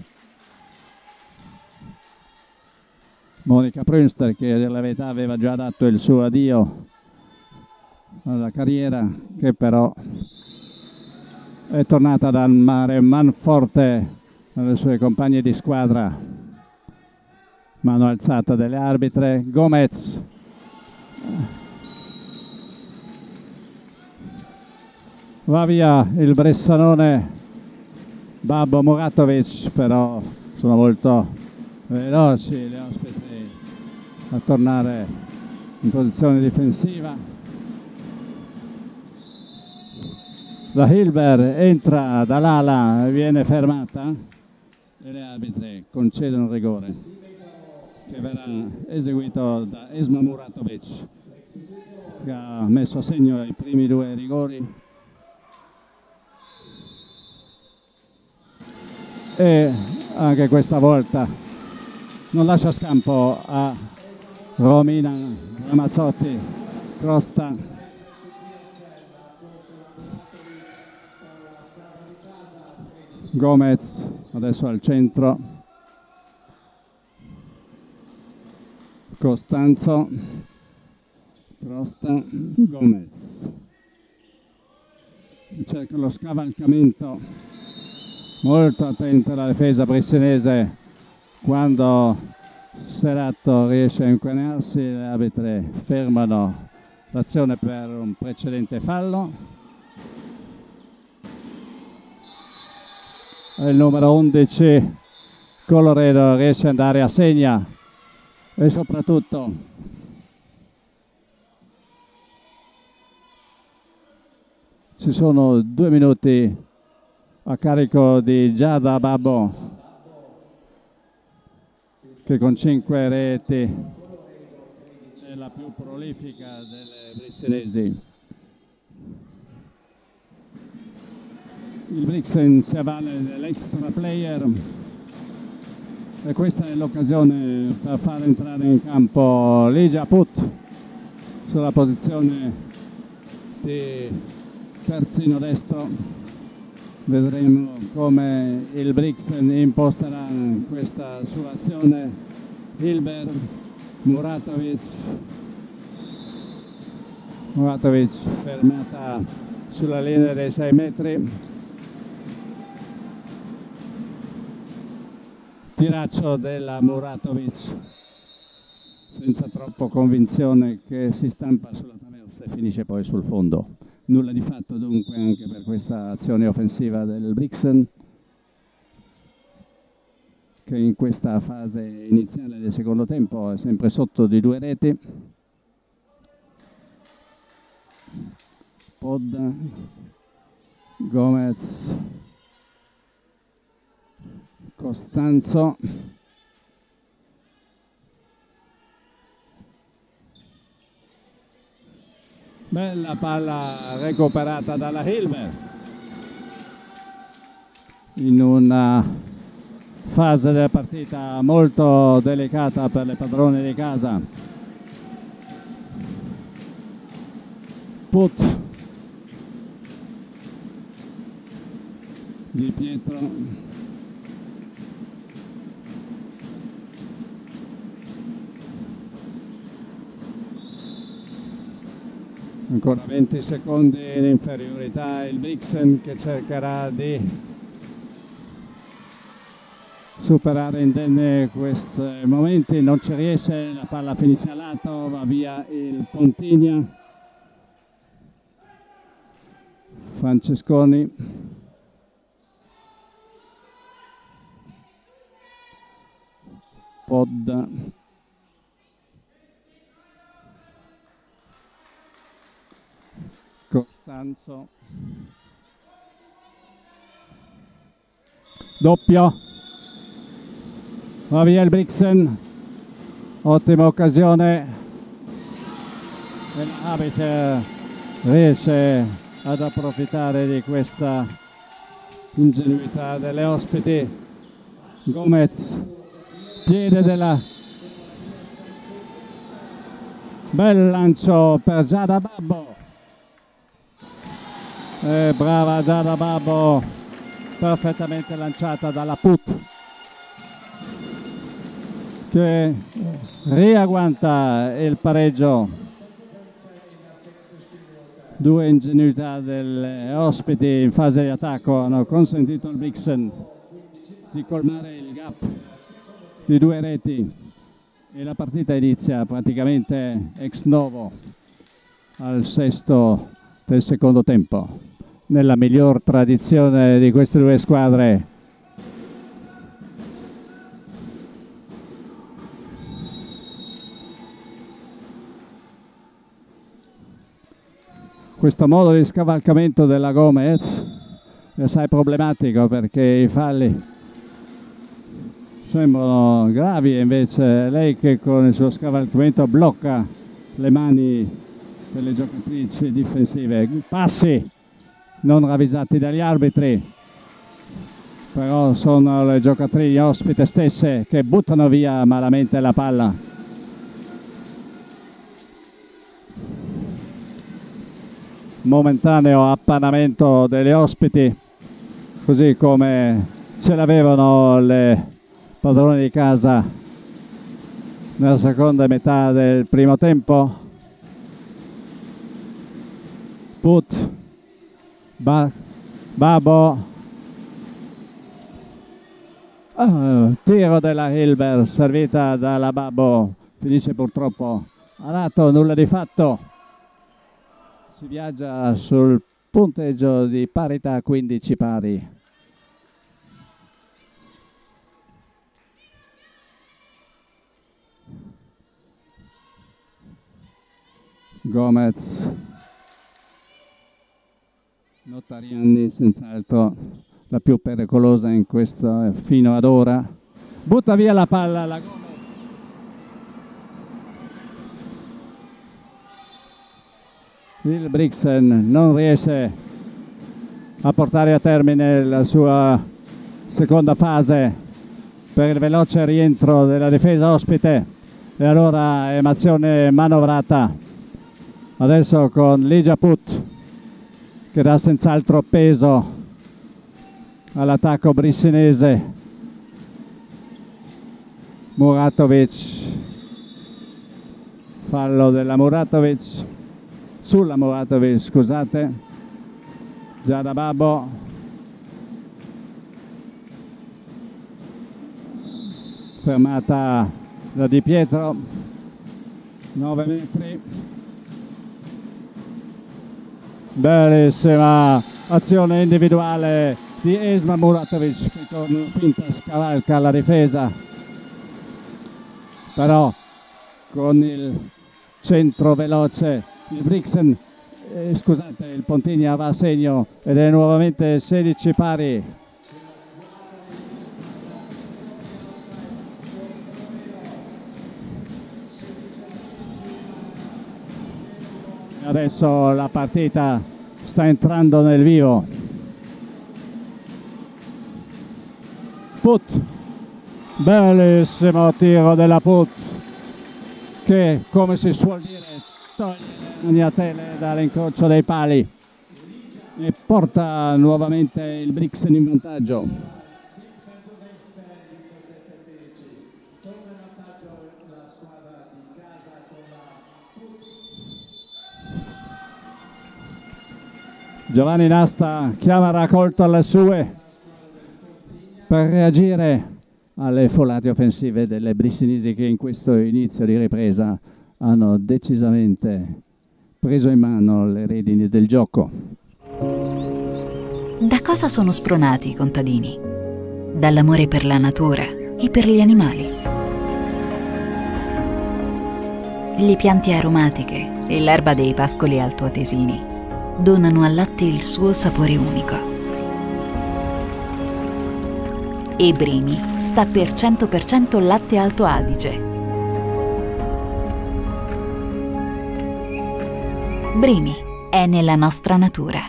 Monica Prünster, che a dire la verità aveva già dato il suo addio alla carriera, che però è tornata a dare manforte alle sue compagne di squadra. Mano alzata delle arbitre. Gomez. Va via il Bressanone. Babbo Muratovic, però sono molto veloci le ospiti a tornare in posizione difensiva. La Hilber entra dall'ala, viene fermata e le arbitre concedono un rigore che verrà eseguito da Esma Muratovic, che ha messo a segno i primi due rigori. E anche questa volta non lascia scampo a Romina Ramazzotti. Crosta, Gomez adesso al centro, Costanzo, Crosta, Gomez, cerca lo scavalcamento. Molto attenta la difesa bressinese quando Serato riesce a inquinarsi. Le arbitre fermano l'azione per un precedente fallo. Il numero undici Coloredo riesce ad andare a segna e soprattutto ci sono due minuti a carico di Giada Babbo, che con cinque reti è la più prolifica delle brissinesi. Il Brixen si avvale dell'extra player e questa è l'occasione per far entrare in campo Ligia Put sulla posizione di terzino destro. Vedremo come il Brixen imposterà questa sua azione. Hilber, Muratovic, Muratovic fermata sulla linea dei sei metri. Tiraccio della Muratovic senza troppo convinzione, che si stampa sulla traversa e finisce poi sul fondo. Nulla di fatto dunque anche per questa azione offensiva del Brixen. che in questa fase iniziale del secondo tempo è sempre sotto di due reti. Pod, Gomez, Costanzo, bella palla recuperata dalla Hilbert in una fase della partita molto delicata per le padrone di casa. Put Di Pietro, ancora venti secondi in inferiorità, il Brixen che cercherà di superare indenne questi momenti, non ci riesce, la palla finisce a lato, va via il Pontigna. Francesconi, Pod, Costanzo, doppio, va via il Brixen, ottima occasione, l'arbitro riesce ad approfittare di questa ingenuità delle ospiti. Gomez, piede della, bel lancio per Giada Babbo, e brava Giada Babbo, perfettamente lanciata dalla Put che riagguanta il pareggio. Due ingenuità delle ospiti in fase di attacco hanno consentito al Brixen di colmare il gap di due reti e la partita inizia praticamente ex novo al sesto del secondo tempo, nella miglior tradizione di queste due squadre. Questo modo di scavalcamento della Gomez è assai problematico perché i falli sembrano gravi e invece lei che con il suo scavalcamento blocca le mani delle giocatrici difensive. Passi non ravvisati dagli arbitri, però sono le giocatrici ospite stesse che buttano via malamente la palla. Momentaneo appannamento degli ospiti, così come ce l'avevano le padrone di casa nella seconda metà del primo tempo. Put, ba, Babbo, oh, tiro della Hilbert servita dalla Babbo, finisce purtroppo a lato, nulla di fatto. Si viaggia sul punteggio di parità, quindici pari. Gomez, Notarianni senz'altro la più pericolosa in questo fino ad ora. Butta via la palla la Gomez. Il Brixen non riesce a portare a termine la sua seconda fase per il veloce rientro della difesa ospite e allora è azione manovrata adesso con Ligia Put che dà senz'altro peso all'attacco brissinese. Muratovic, fallo della Muratovic sulla Muratovic, scusate. Giada Babbo, fermata da Di Pietro, nove metri. Bellissima azione individuale di Esma Muratovic che con finta scavalca la difesa, però con il centro veloce il Brixen, eh, scusate, il Pontigna va a segno ed è nuovamente sedici pari. Adesso la partita sta entrando nel vivo. Put, bellissimo tiro della Put che, come si suol dire, toglie le ragnatele dall'incrocio dei pali e porta nuovamente il Brixen in vantaggio. Giovanni Nasta chiama raccolto alle sue per reagire alle folate offensive delle brissinesi che in questo inizio di ripresa hanno decisamente preso in mano le redini del gioco. Da cosa sono spronati i contadini? Dall'amore per la natura e per gli animali. Le piante aromatiche e l'erba dei pascoli altoatesini donano al latte il suo sapore unico. E Brimi sta per cento per cento latte Alto Adige. Brimi è nella nostra natura.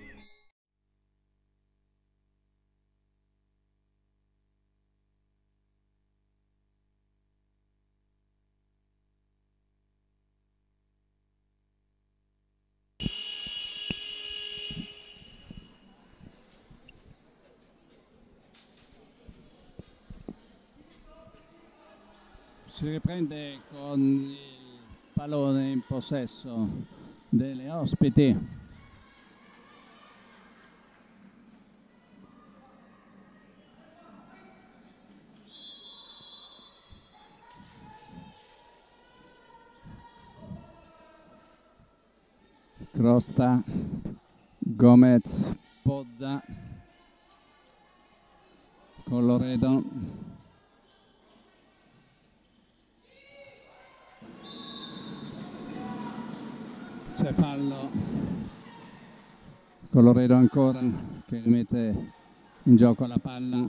Si riprende con il pallone in possesso delle ospiti. Crosta, Gomez, Podda, Colloredo. C'è fallo, Colloredo ancora che rimette in gioco la palla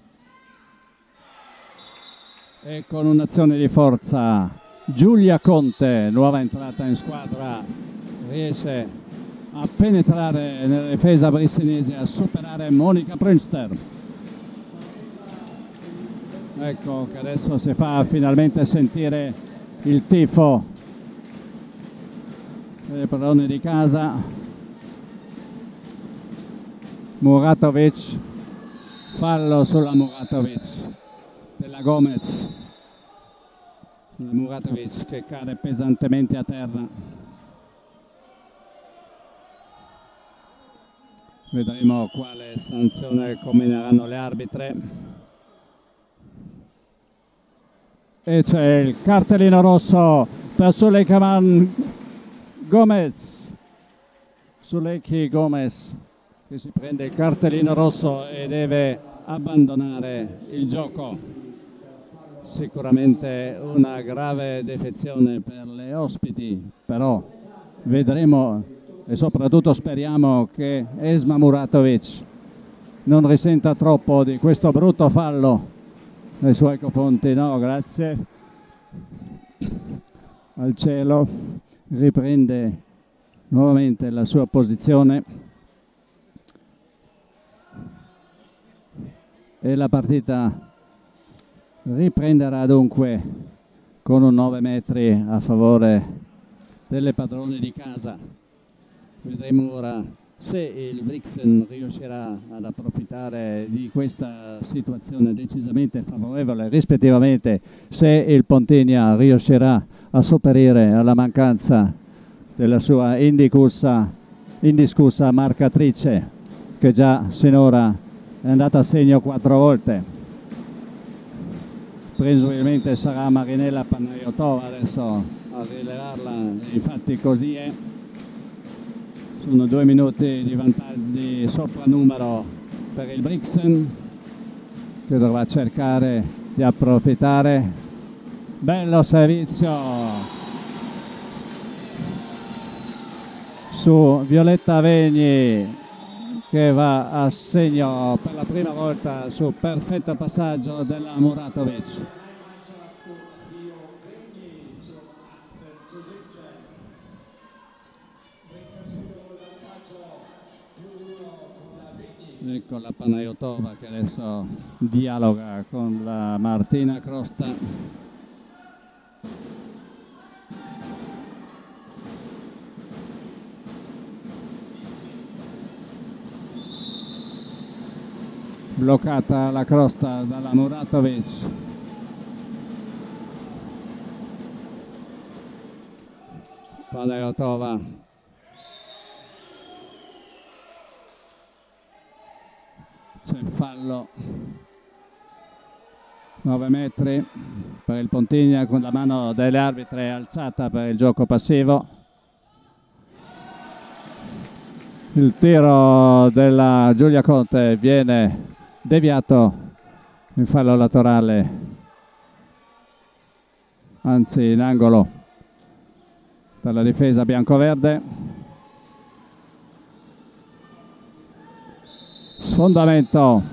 e con un'azione di forza Giulia Conte, nuova entrata in squadra, riesce a penetrare nella difesa brissinese, a superare Monica Prünster. Ecco che adesso si fa finalmente sentire il tifo delle padrone di casa. Muratovic, fallo sulla Muratovic della Gomez, la Muratovic che cade pesantemente a terra. Vedremo quale sanzione combineranno le arbitre. E c'è il cartellino rosso per Sulejman Gomez, Sulejki Gomez che si prende il cartellino rosso e deve abbandonare il gioco. Sicuramente una grave defezione per le ospiti, però vedremo e soprattutto speriamo che Esma Muratovic non risenta troppo di questo brutto fallo nei suoi confronti. No, grazie al cielo. Riprende nuovamente la sua posizione e la partita riprenderà dunque con un nove metri a favore delle padrone di casa. Vedremo ora se il Brixen riuscirà ad approfittare di questa situazione decisamente favorevole, rispettivamente se il Pontigna riuscirà a sopperire alla mancanza della sua indiscussa, indiscussa marcatrice che già sinora è andata a segno quattro volte. Presumibilmente sarà Marinella Panayotova adesso a rilevarla, infatti così è. Sono due minuti di vantaggio di sopranumero per il Brixen, che dovrà cercare di approfittare. Bello servizio su Violetta Vegni, che va a segno per la prima volta su perfetto passaggio della Muratovic. Ecco la Panayotova che adesso dialoga con la Martina Crosta. Bloccata la Crosta dalla Muratovic. Panayotova c'è fallo, nove metri per il Pontigna, con la mano delle arbitre alzata per il gioco passivo. Il tiro della Giulia Conte viene deviato in fallo laterale, anzi in angolo, per la difesa biancoverde. Sfondamento,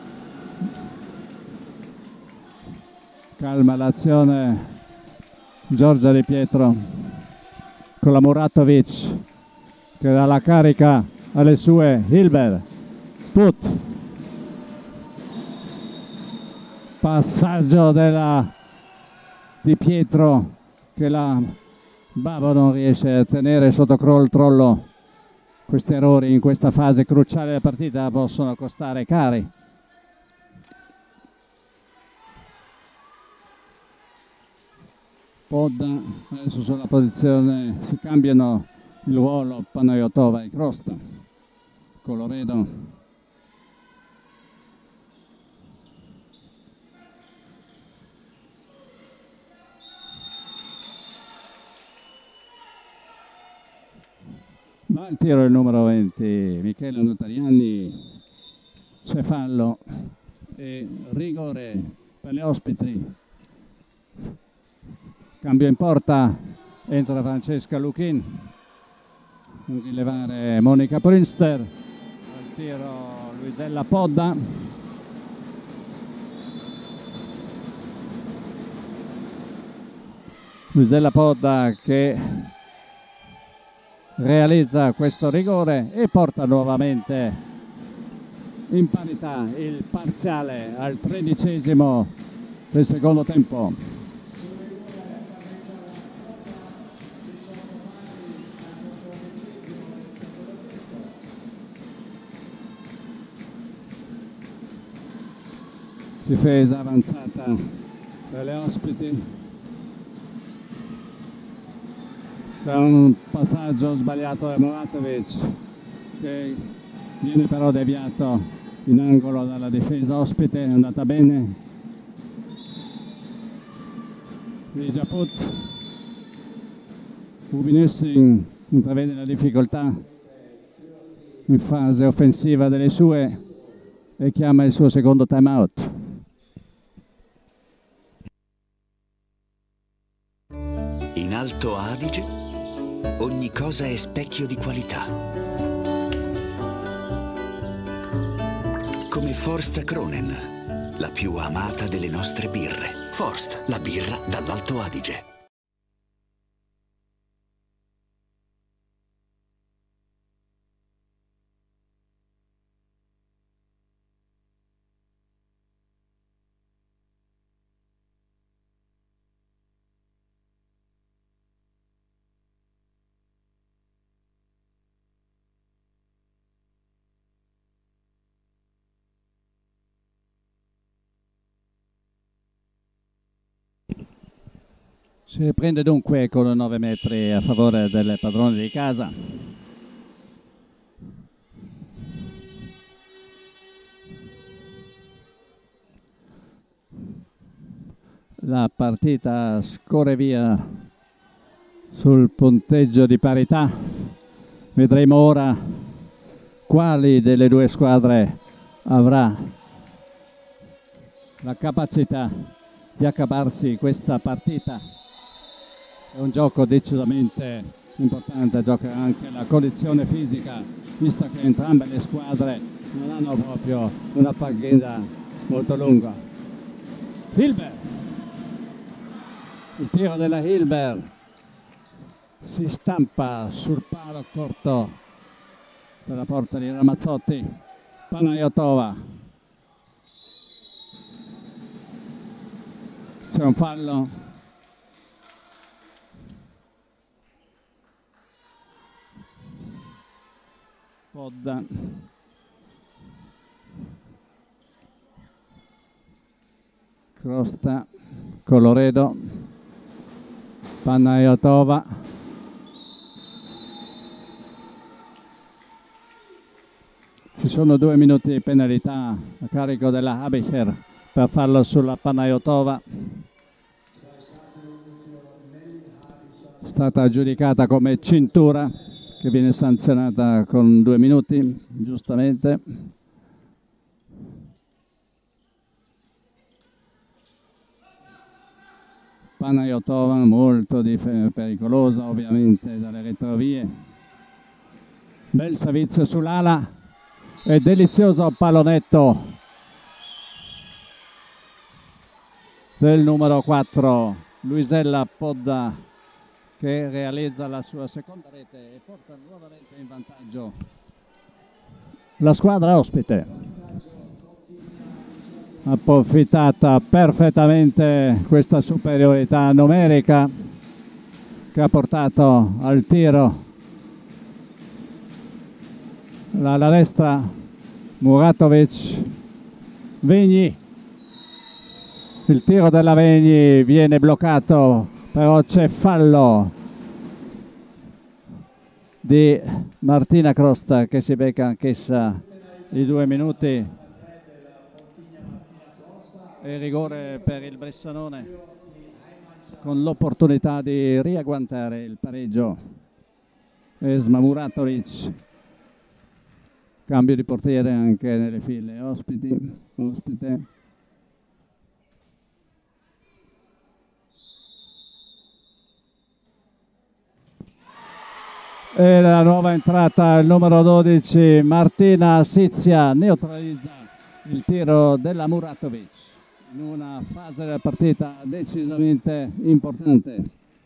calma l'azione Giorgia Di Pietro con la Muratovic che dà la carica alle sue. Hilber, put, passaggio della Di Pietro che la Babo non riesce a tenere sotto controllo. Questi errori in questa fase cruciale della partita possono costare cari. Podda, adesso sulla posizione si cambiano il ruolo Panayotova e Crosta. Coloredo. Va il tiro il numero venti, Michele Notarianni. C'è fallo e rigore per le ospiti. Cambio in porta, entra Francesca Luchin. Non rilevare Monica Prinster. Al tiro Luisella Podda. Luisella Podda che realizza questo rigore e porta nuovamente in parità il parziale al tredicesimo del secondo tempo. Difesa avanzata delle ospiti. C'è un passaggio sbagliato da Muratovic che viene però deviato in angolo dalla difesa ospite. È andata bene Vijaput. Ubinussing intravede la difficoltà in fase offensiva delle sue e chiama il suo secondo time out. In Alto Adige ogni cosa è specchio di qualità. Come Forst Kronen, la più amata delle nostre birre. Forst, la birra dall'Alto Adige. Si riprende dunque con nove metri a favore delle padrone di casa. La partita scorre via sul punteggio di parità. Vedremo ora quali delle due squadre avrà la capacità di accaparsi questa partita. È un gioco decisamente importante, gioca anche la condizione fisica, visto che entrambe le squadre non hanno proprio una partita molto lunga. Hilbert, il tiro della Hilbert si stampa sul palo corto per la porta di Ramazzotti. Panayotova, c'è un fallo. Podda, Crosta, Coloredo, Panayotova, ci sono due minuti di penalità a carico della Abicher per farlo sulla Panayotova. È stata aggiudicata come cintura, che viene sanzionata con due minuti, giustamente. Panayotova molto pericolosa, ovviamente, dalle retrovie. Bel servizio sull'ala e delizioso pallonetto del numero quattro, Luisella Podda, che realizza la sua seconda rete e porta nuovamente in vantaggio la squadra ospite. Approfittata perfettamente questa superiorità numerica che ha portato al tiro la destra Muratovic. Vegni, il tiro della Vegni viene bloccato, però c'è fallo di Martina Crosta, che si becca anch'essa i due minuti e rigore per il Bressanone, con l'opportunità di riagguantare il pareggio. Esma Muratovic, cambio di portiere anche nelle file ospiti, ospite. E la nuova entrata, il numero dodici, Martina Sizia, neutralizza il tiro della Muratovic in una fase della partita decisamente importante.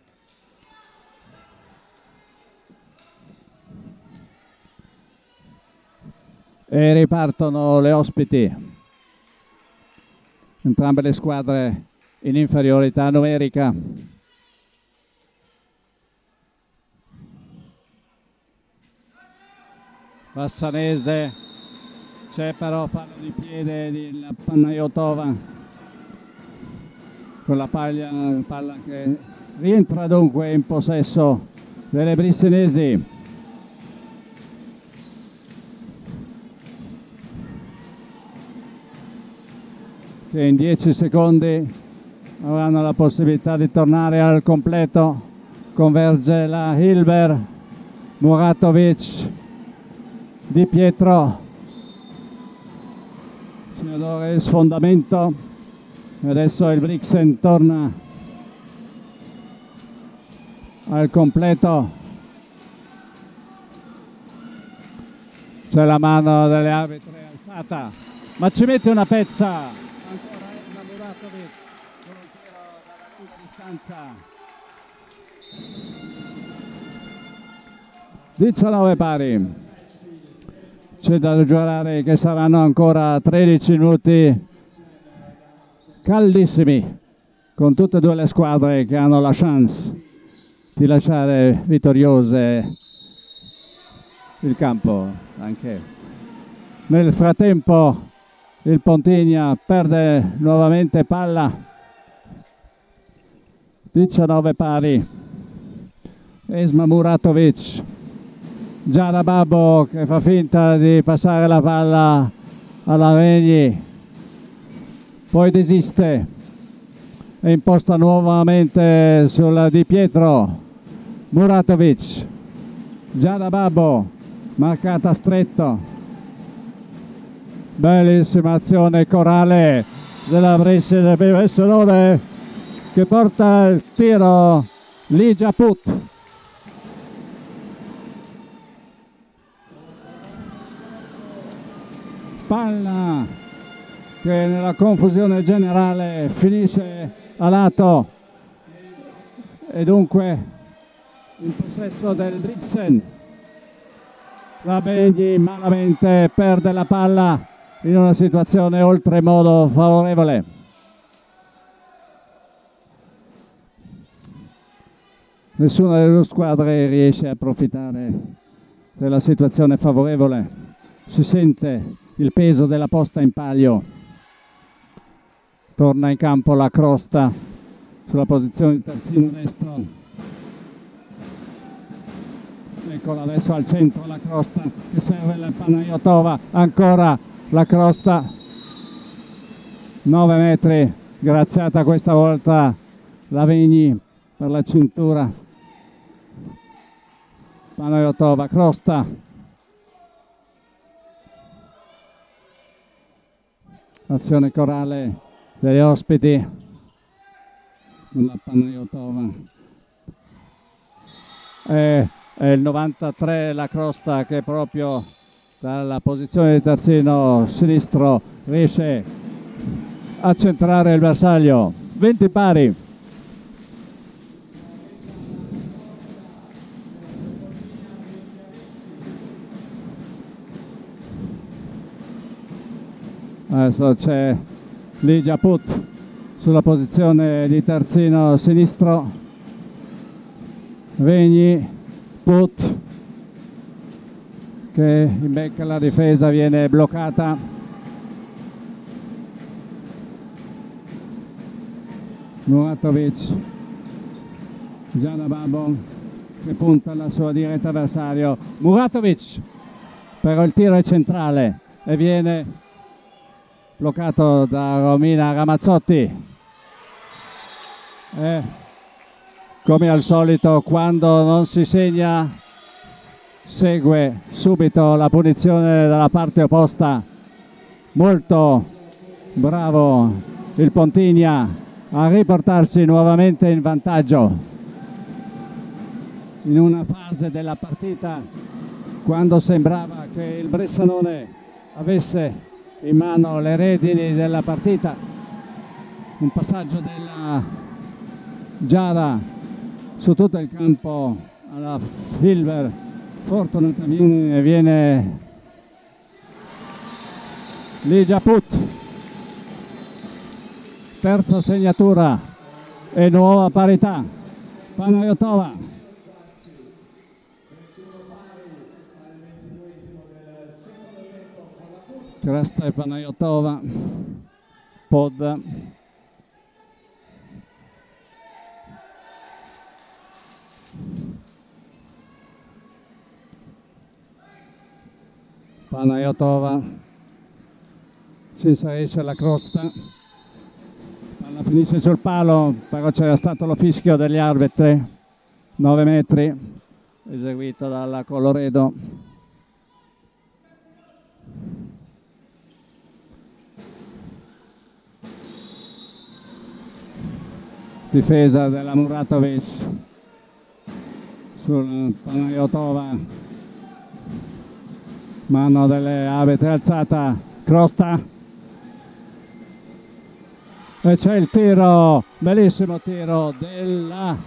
E ripartono le ospiti, entrambe le squadre in inferiorità numerica. Bassanese, c'è però fallo di piede di Panayotova con la paglia, palla che rientra dunque in possesso delle brissinesi. Che in dieci secondi avranno la possibilità di tornare al completo. Converge la Hilbert, Muratovic, Di Pietro, Signodore, sfondamento, e adesso il Brixen torna al completo. C'è la mano delle arbitre alzata, ma ci mette una pezza ancora Esma Muratovic con un tiro dalla lunga distanza. diciannove pari. C'è da giurare che saranno ancora tredici minuti caldissimi, con tutte e due le squadre che hanno la chance di lasciare vittoriose il campo. Anche nel frattempo il Pontigna perde nuovamente palla. diciannove pari. Esma Muratovic, Giada Babbo che fa finta di passare la palla alla Vegni, poi desiste e imposta nuovamente sulla Di Pietro. Muratovic, Giada Babbo, marcata stretto, Bellissima azione corale della Brescia del Bressanone che porta il tiro Ligia Put. Palla che nella confusione generale finisce a lato e dunque in possesso del Brixen. La Begni malamente perde la palla in una situazione oltremodo favorevole. Nessuna delle due squadre riesce a approfittare della situazione favorevole. Si sente il peso della posta in palio. Torna in campo la Crosta sulla posizione di terzino destro. Eccola adesso al centro la Crosta che serve la Panayotova. Ancora la Crosta. nove metri. Graziata questa volta la Vigni per la cintura. Panayotova, Crosta. Azione corale degli ospiti con la Panayotova. E, e il novantatré la Crosta che proprio dalla posizione di terzino sinistro riesce a centrare il bersaglio. venti pari. Adesso c'è Ligia Put sulla posizione di terzino sinistro. Vegni, Put che imbecca la difesa, viene bloccata. Muratovic, Gianna Babon che punta alla sua diretta avversario. Muratovic, però il tiro è centrale e viene bloccato da Romina Ramazzotti. Eh, come al solito quando non si segna segue subito la punizione dalla parte opposta. Molto bravo il Pontigna a riportarsi nuovamente in vantaggio in una fase della partita quando sembrava che il Bressanone avesse in mano le redini della partita. Un passaggio della Giada su tutto il campo alla Filber, fortunatamente viene Ligia Put. Terza segnatura e nuova parità. Panayotova. Krasta e Panayotova. Pod. Panayotova. Si inserisce la Crosta. Palla finisce sul palo, però c'era stato lo fischio degli arbitri. nove metri, eseguito dalla Coloredo. Difesa della Muratovic sul Panayotova. Mano delle arbitri alzata. Crosta. E c'è il tiro, bellissimo tiro della...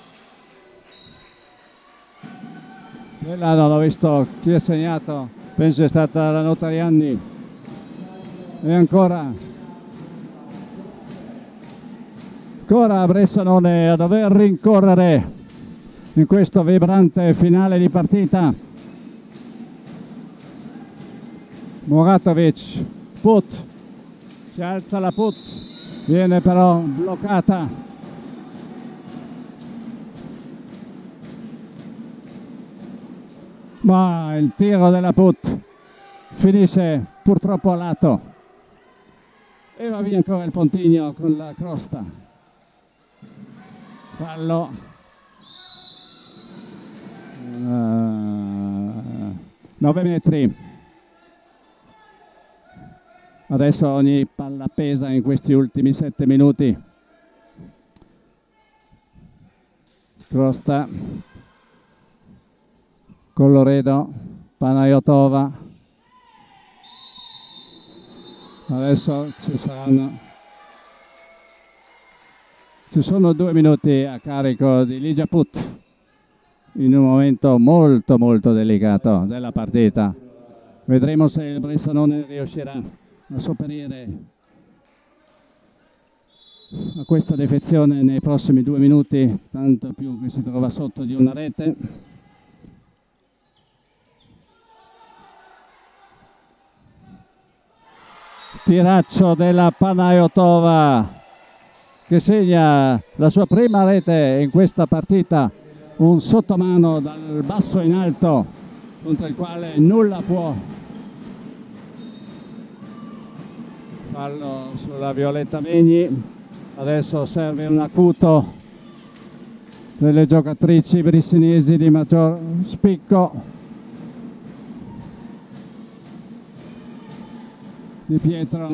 della non ho visto chi ha segnato, penso è stata la Notarianni. E ancora... Ancora Bressanone a dover rincorrere in questo vibrante finale di partita. Muratovic, Put, si alza la Put, viene però bloccata. Ma il tiro della Put finisce purtroppo a lato. E va via ancora il Pontigno con la Crosta. Fallo. Uh, nove metri. Adesso ogni palla pesa in questi ultimi sette minuti. Krosta, Colloredo, Panayotova. Adesso ci saranno ci sono due minuti a carico di Ligia Put in un momento molto molto delicato della partita. Vedremo se il Bressanone riuscirà a sopperire a questa defezione nei prossimi due minuti, tanto più che si trova sotto di una rete. Tiraccio della Panayotova che segna la sua prima rete in questa partita, un sottomano dal basso in alto contro il quale nulla può. Fallo sulla Violetta Vegni. Adesso serve un acuto delle giocatrici brissinesi di maggior spicco. Di Pietro,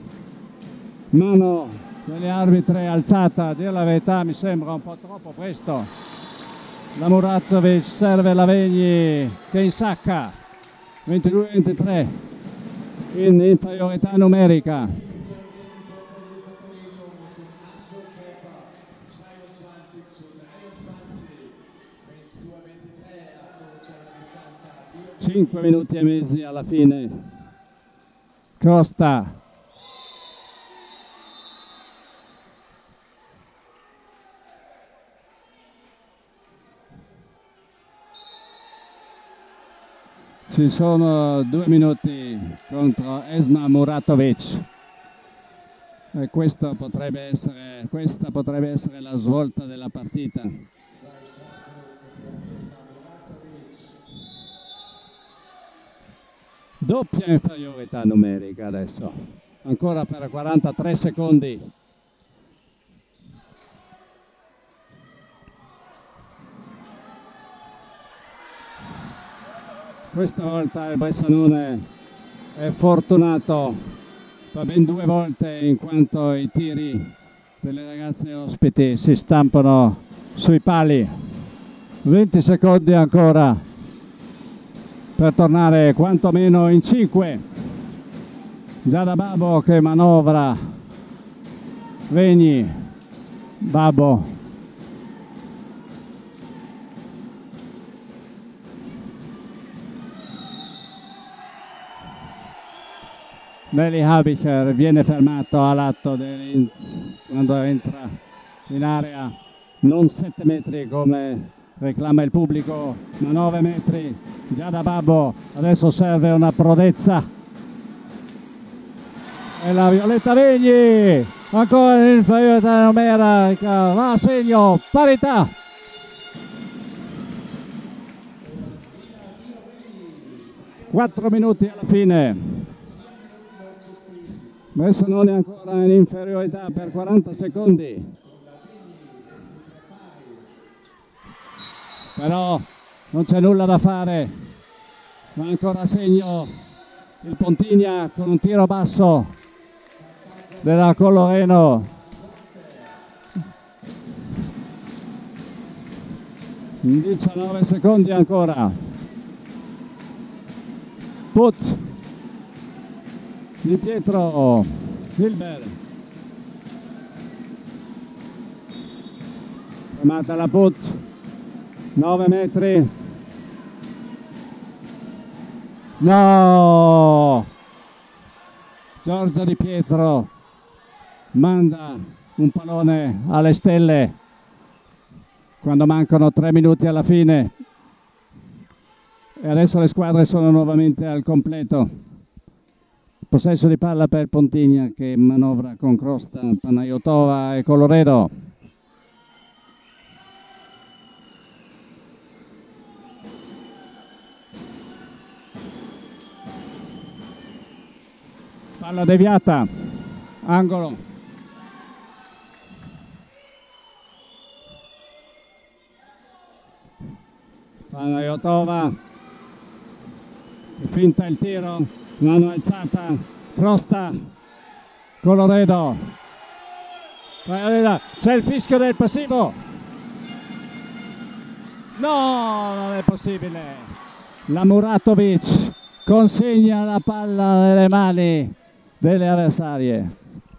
mano delle arbitre alzata, a dire la verità mi sembra un po' troppo presto. La Muratovic serve la Vegni che insacca, ventidue ventitré in inferiorità numerica. cinque minuti e mezzi alla fine. Krosta. Ci sono due minuti contro Esma Muratovic e questo potrebbe essere, questa potrebbe essere la svolta della partita. Doppia inferiorità numerica adesso, ancora per quarantatré secondi. Questa volta il Bressanone è fortunato per ben due volte in quanto i tiri delle ragazze ospiti si stampano sui pali. venti secondi ancora per tornare quantomeno in cinque. Giada Babbo che manovra. Vegni, Babbo. Nelly Habicher viene fermato all'atto quando entra in area, non sette metri come reclama il pubblico, ma nove metri. Giada Babbo, adesso serve una prodezza. E la Violetta Vegni, ancora in inferiorità numerica, va a segno, parità. Quattro minuti alla fine. Bressanone ancora in inferiorità per quaranta secondi. Però non c'è nulla da fare, ma ancora a segno il Pontigna con un tiro basso della Colloreno. diciannove secondi ancora. Put Di Pietro, Hilber. Fermata la Put. nove metri. No! Giorgio Di Pietro manda un pallone alle stelle quando mancano tre minuti alla fine. E adesso le squadre sono nuovamente al completo. Possesso di palla per Pontigna che manovra con Krosta, Panayotova e Colloredo. Palla deviata, angolo. Panayotova che finta il tiro, mano alzata Costa, Coloredo, c'è il fischio del passivo. No, non è possibile. La Muratovic consegna la palla nelle mani delle avversarie.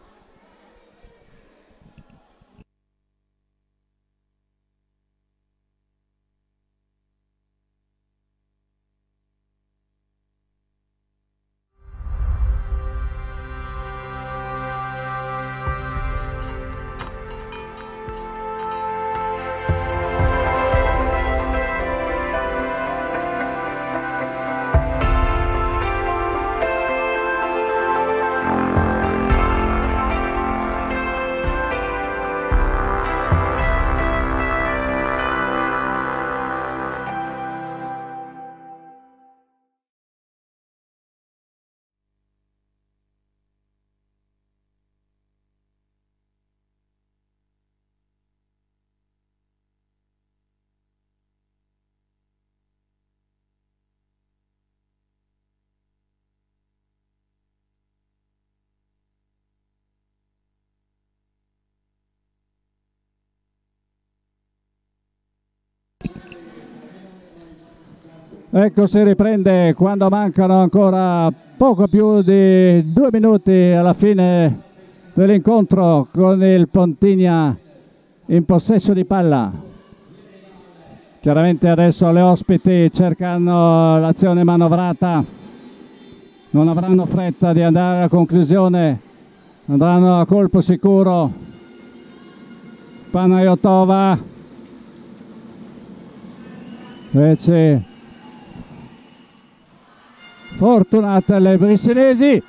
Ecco, si riprende quando mancano ancora poco più di due minuti alla fine dell'incontro, con il Pontigna in possesso di palla. Chiaramente adesso le ospiti cercano l'azione manovrata, non avranno fretta di andare alla conclusione, andranno a colpo sicuro. Panayotova invece fortunate le brissinesi.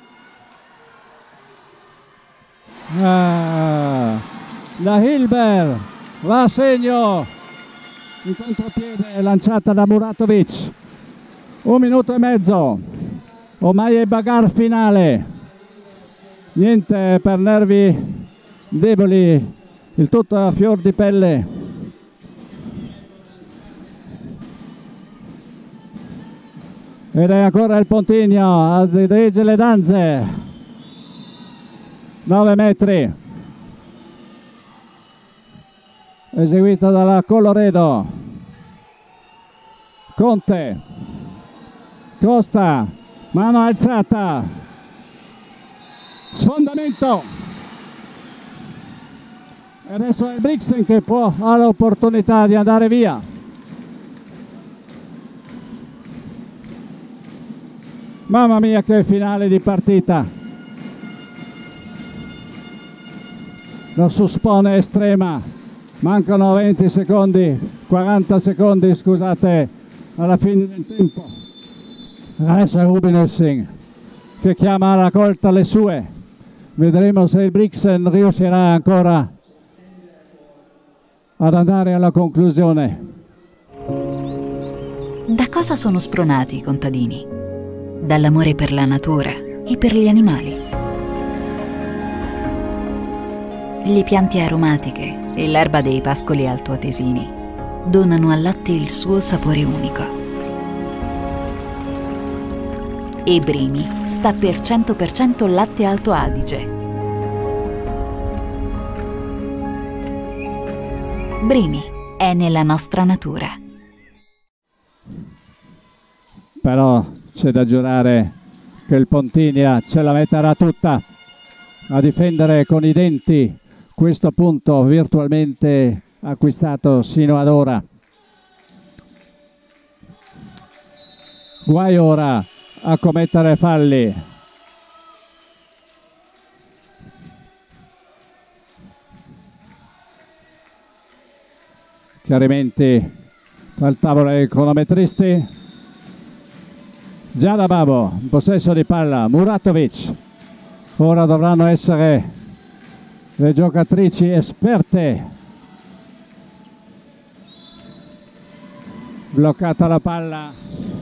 Ah, la Hilber va a segno in contropiede lanciata da Muratovic. Un minuto e mezzo, ormai è il bagarre finale, niente per nervi deboli, il tutto a fior di pelle. Ed è ancora il Pontigna a dirigere le danze. nove metri. Eseguita dalla Coloredo. Conte. Costa. Mano alzata. Sfondamento. E adesso è il Brixen che può, ha l'opportunità di andare via. Mamma mia, che finale di partita! La sospone estrema, mancano venti secondi, quaranta secondi scusate, alla fine del tempo. Adesso è Ruben Össing che chiama alla colta le sue. Vedremo se il Brixen riuscirà ancora ad andare alla conclusione. Da cosa sono spronati i contadini? Dall'amore per la natura e per gli animali. Le piante aromatiche e l'erba dei pascoli altoatesini donano al latte il suo sapore unico. E Brimi sta per cento per cento latte Alto Adige. Brimi è nella nostra natura. Però c'è da giurare che il Pontigna ce la metterà tutta a difendere con i denti questo punto virtualmente acquistato sino ad ora. Guai ora a commettere falli. Chiarimenti dal tavolo dei cronometristi. Giada Babo in possesso di palla. Muratovic. Ora dovranno essere le giocatrici esperte. Bloccata la palla.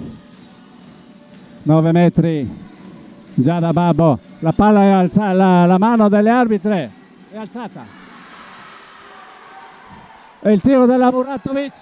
nove metri. Giada Babo. La palla è alzata. La, la mano delle arbitre è alzata. E il tiro della Muratovic.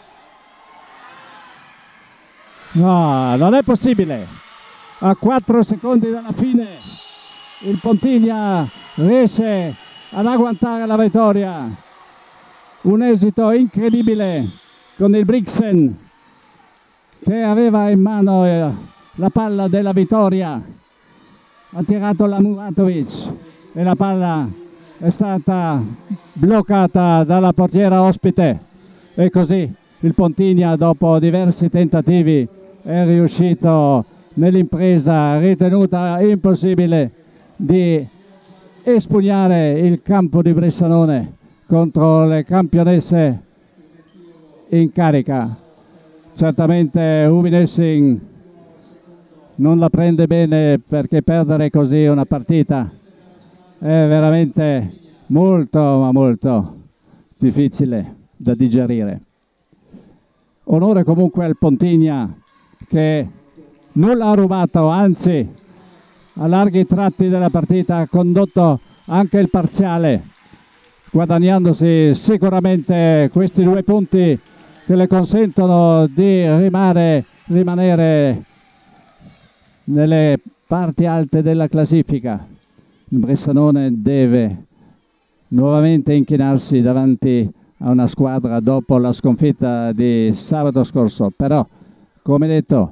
No, non è possibile. A quattro secondi dalla fine il Pontigna riesce ad agguantare la vittoria. Un esito incredibile con il Brixen che aveva in mano eh, la palla della vittoria. Ha tirato la Muratovic e la palla è stata bloccata dalla portiera ospite, e così il Pontigna, dopo diversi tentativi, è riuscito nell'impresa ritenuta impossibile di espugnare il campo di Bressanone contro le campionesse in carica. Certamente Uvi Nessing non la prende bene, perché perdere così una partita è veramente molto ma molto difficile da digerire. Onore comunque al Pontigna, che nulla ha rubato, anzi a larghi tratti della partita ha condotto anche il parziale, guadagnandosi sicuramente questi due punti che le consentono di rimane, rimanere nelle parti alte della classifica. Il Bressanone deve nuovamente inchinarsi davanti a una squadra dopo la sconfitta di sabato scorso, però come detto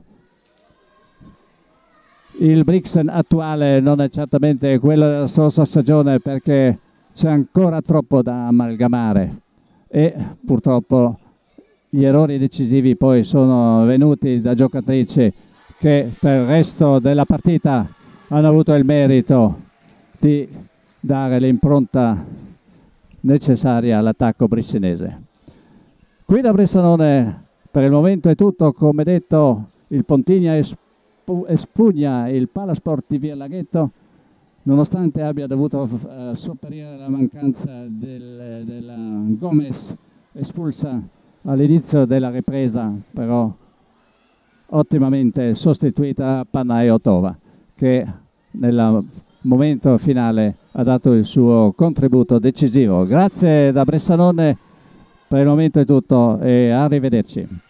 il Brixen attuale non è certamente quello della scorsa stagione, perché c'è ancora troppo da amalgamare e purtroppo gli errori decisivi poi sono venuti da giocatrici che per il resto della partita hanno avuto il merito di dare l'impronta necessaria all'attacco brissinese. Qui da Bressanone per il momento è tutto. Come detto, il Pontigna espu espugna il Palasport di Via Laghetto, nonostante abbia dovuto uh, sopperire alla mancanza del, della Gomez, espulsa all'inizio della ripresa, però ottimamente sostituita Panayotova, che nel momento finale ha dato il suo contributo decisivo. Grazie da Bressanone, per il momento è tutto e arrivederci.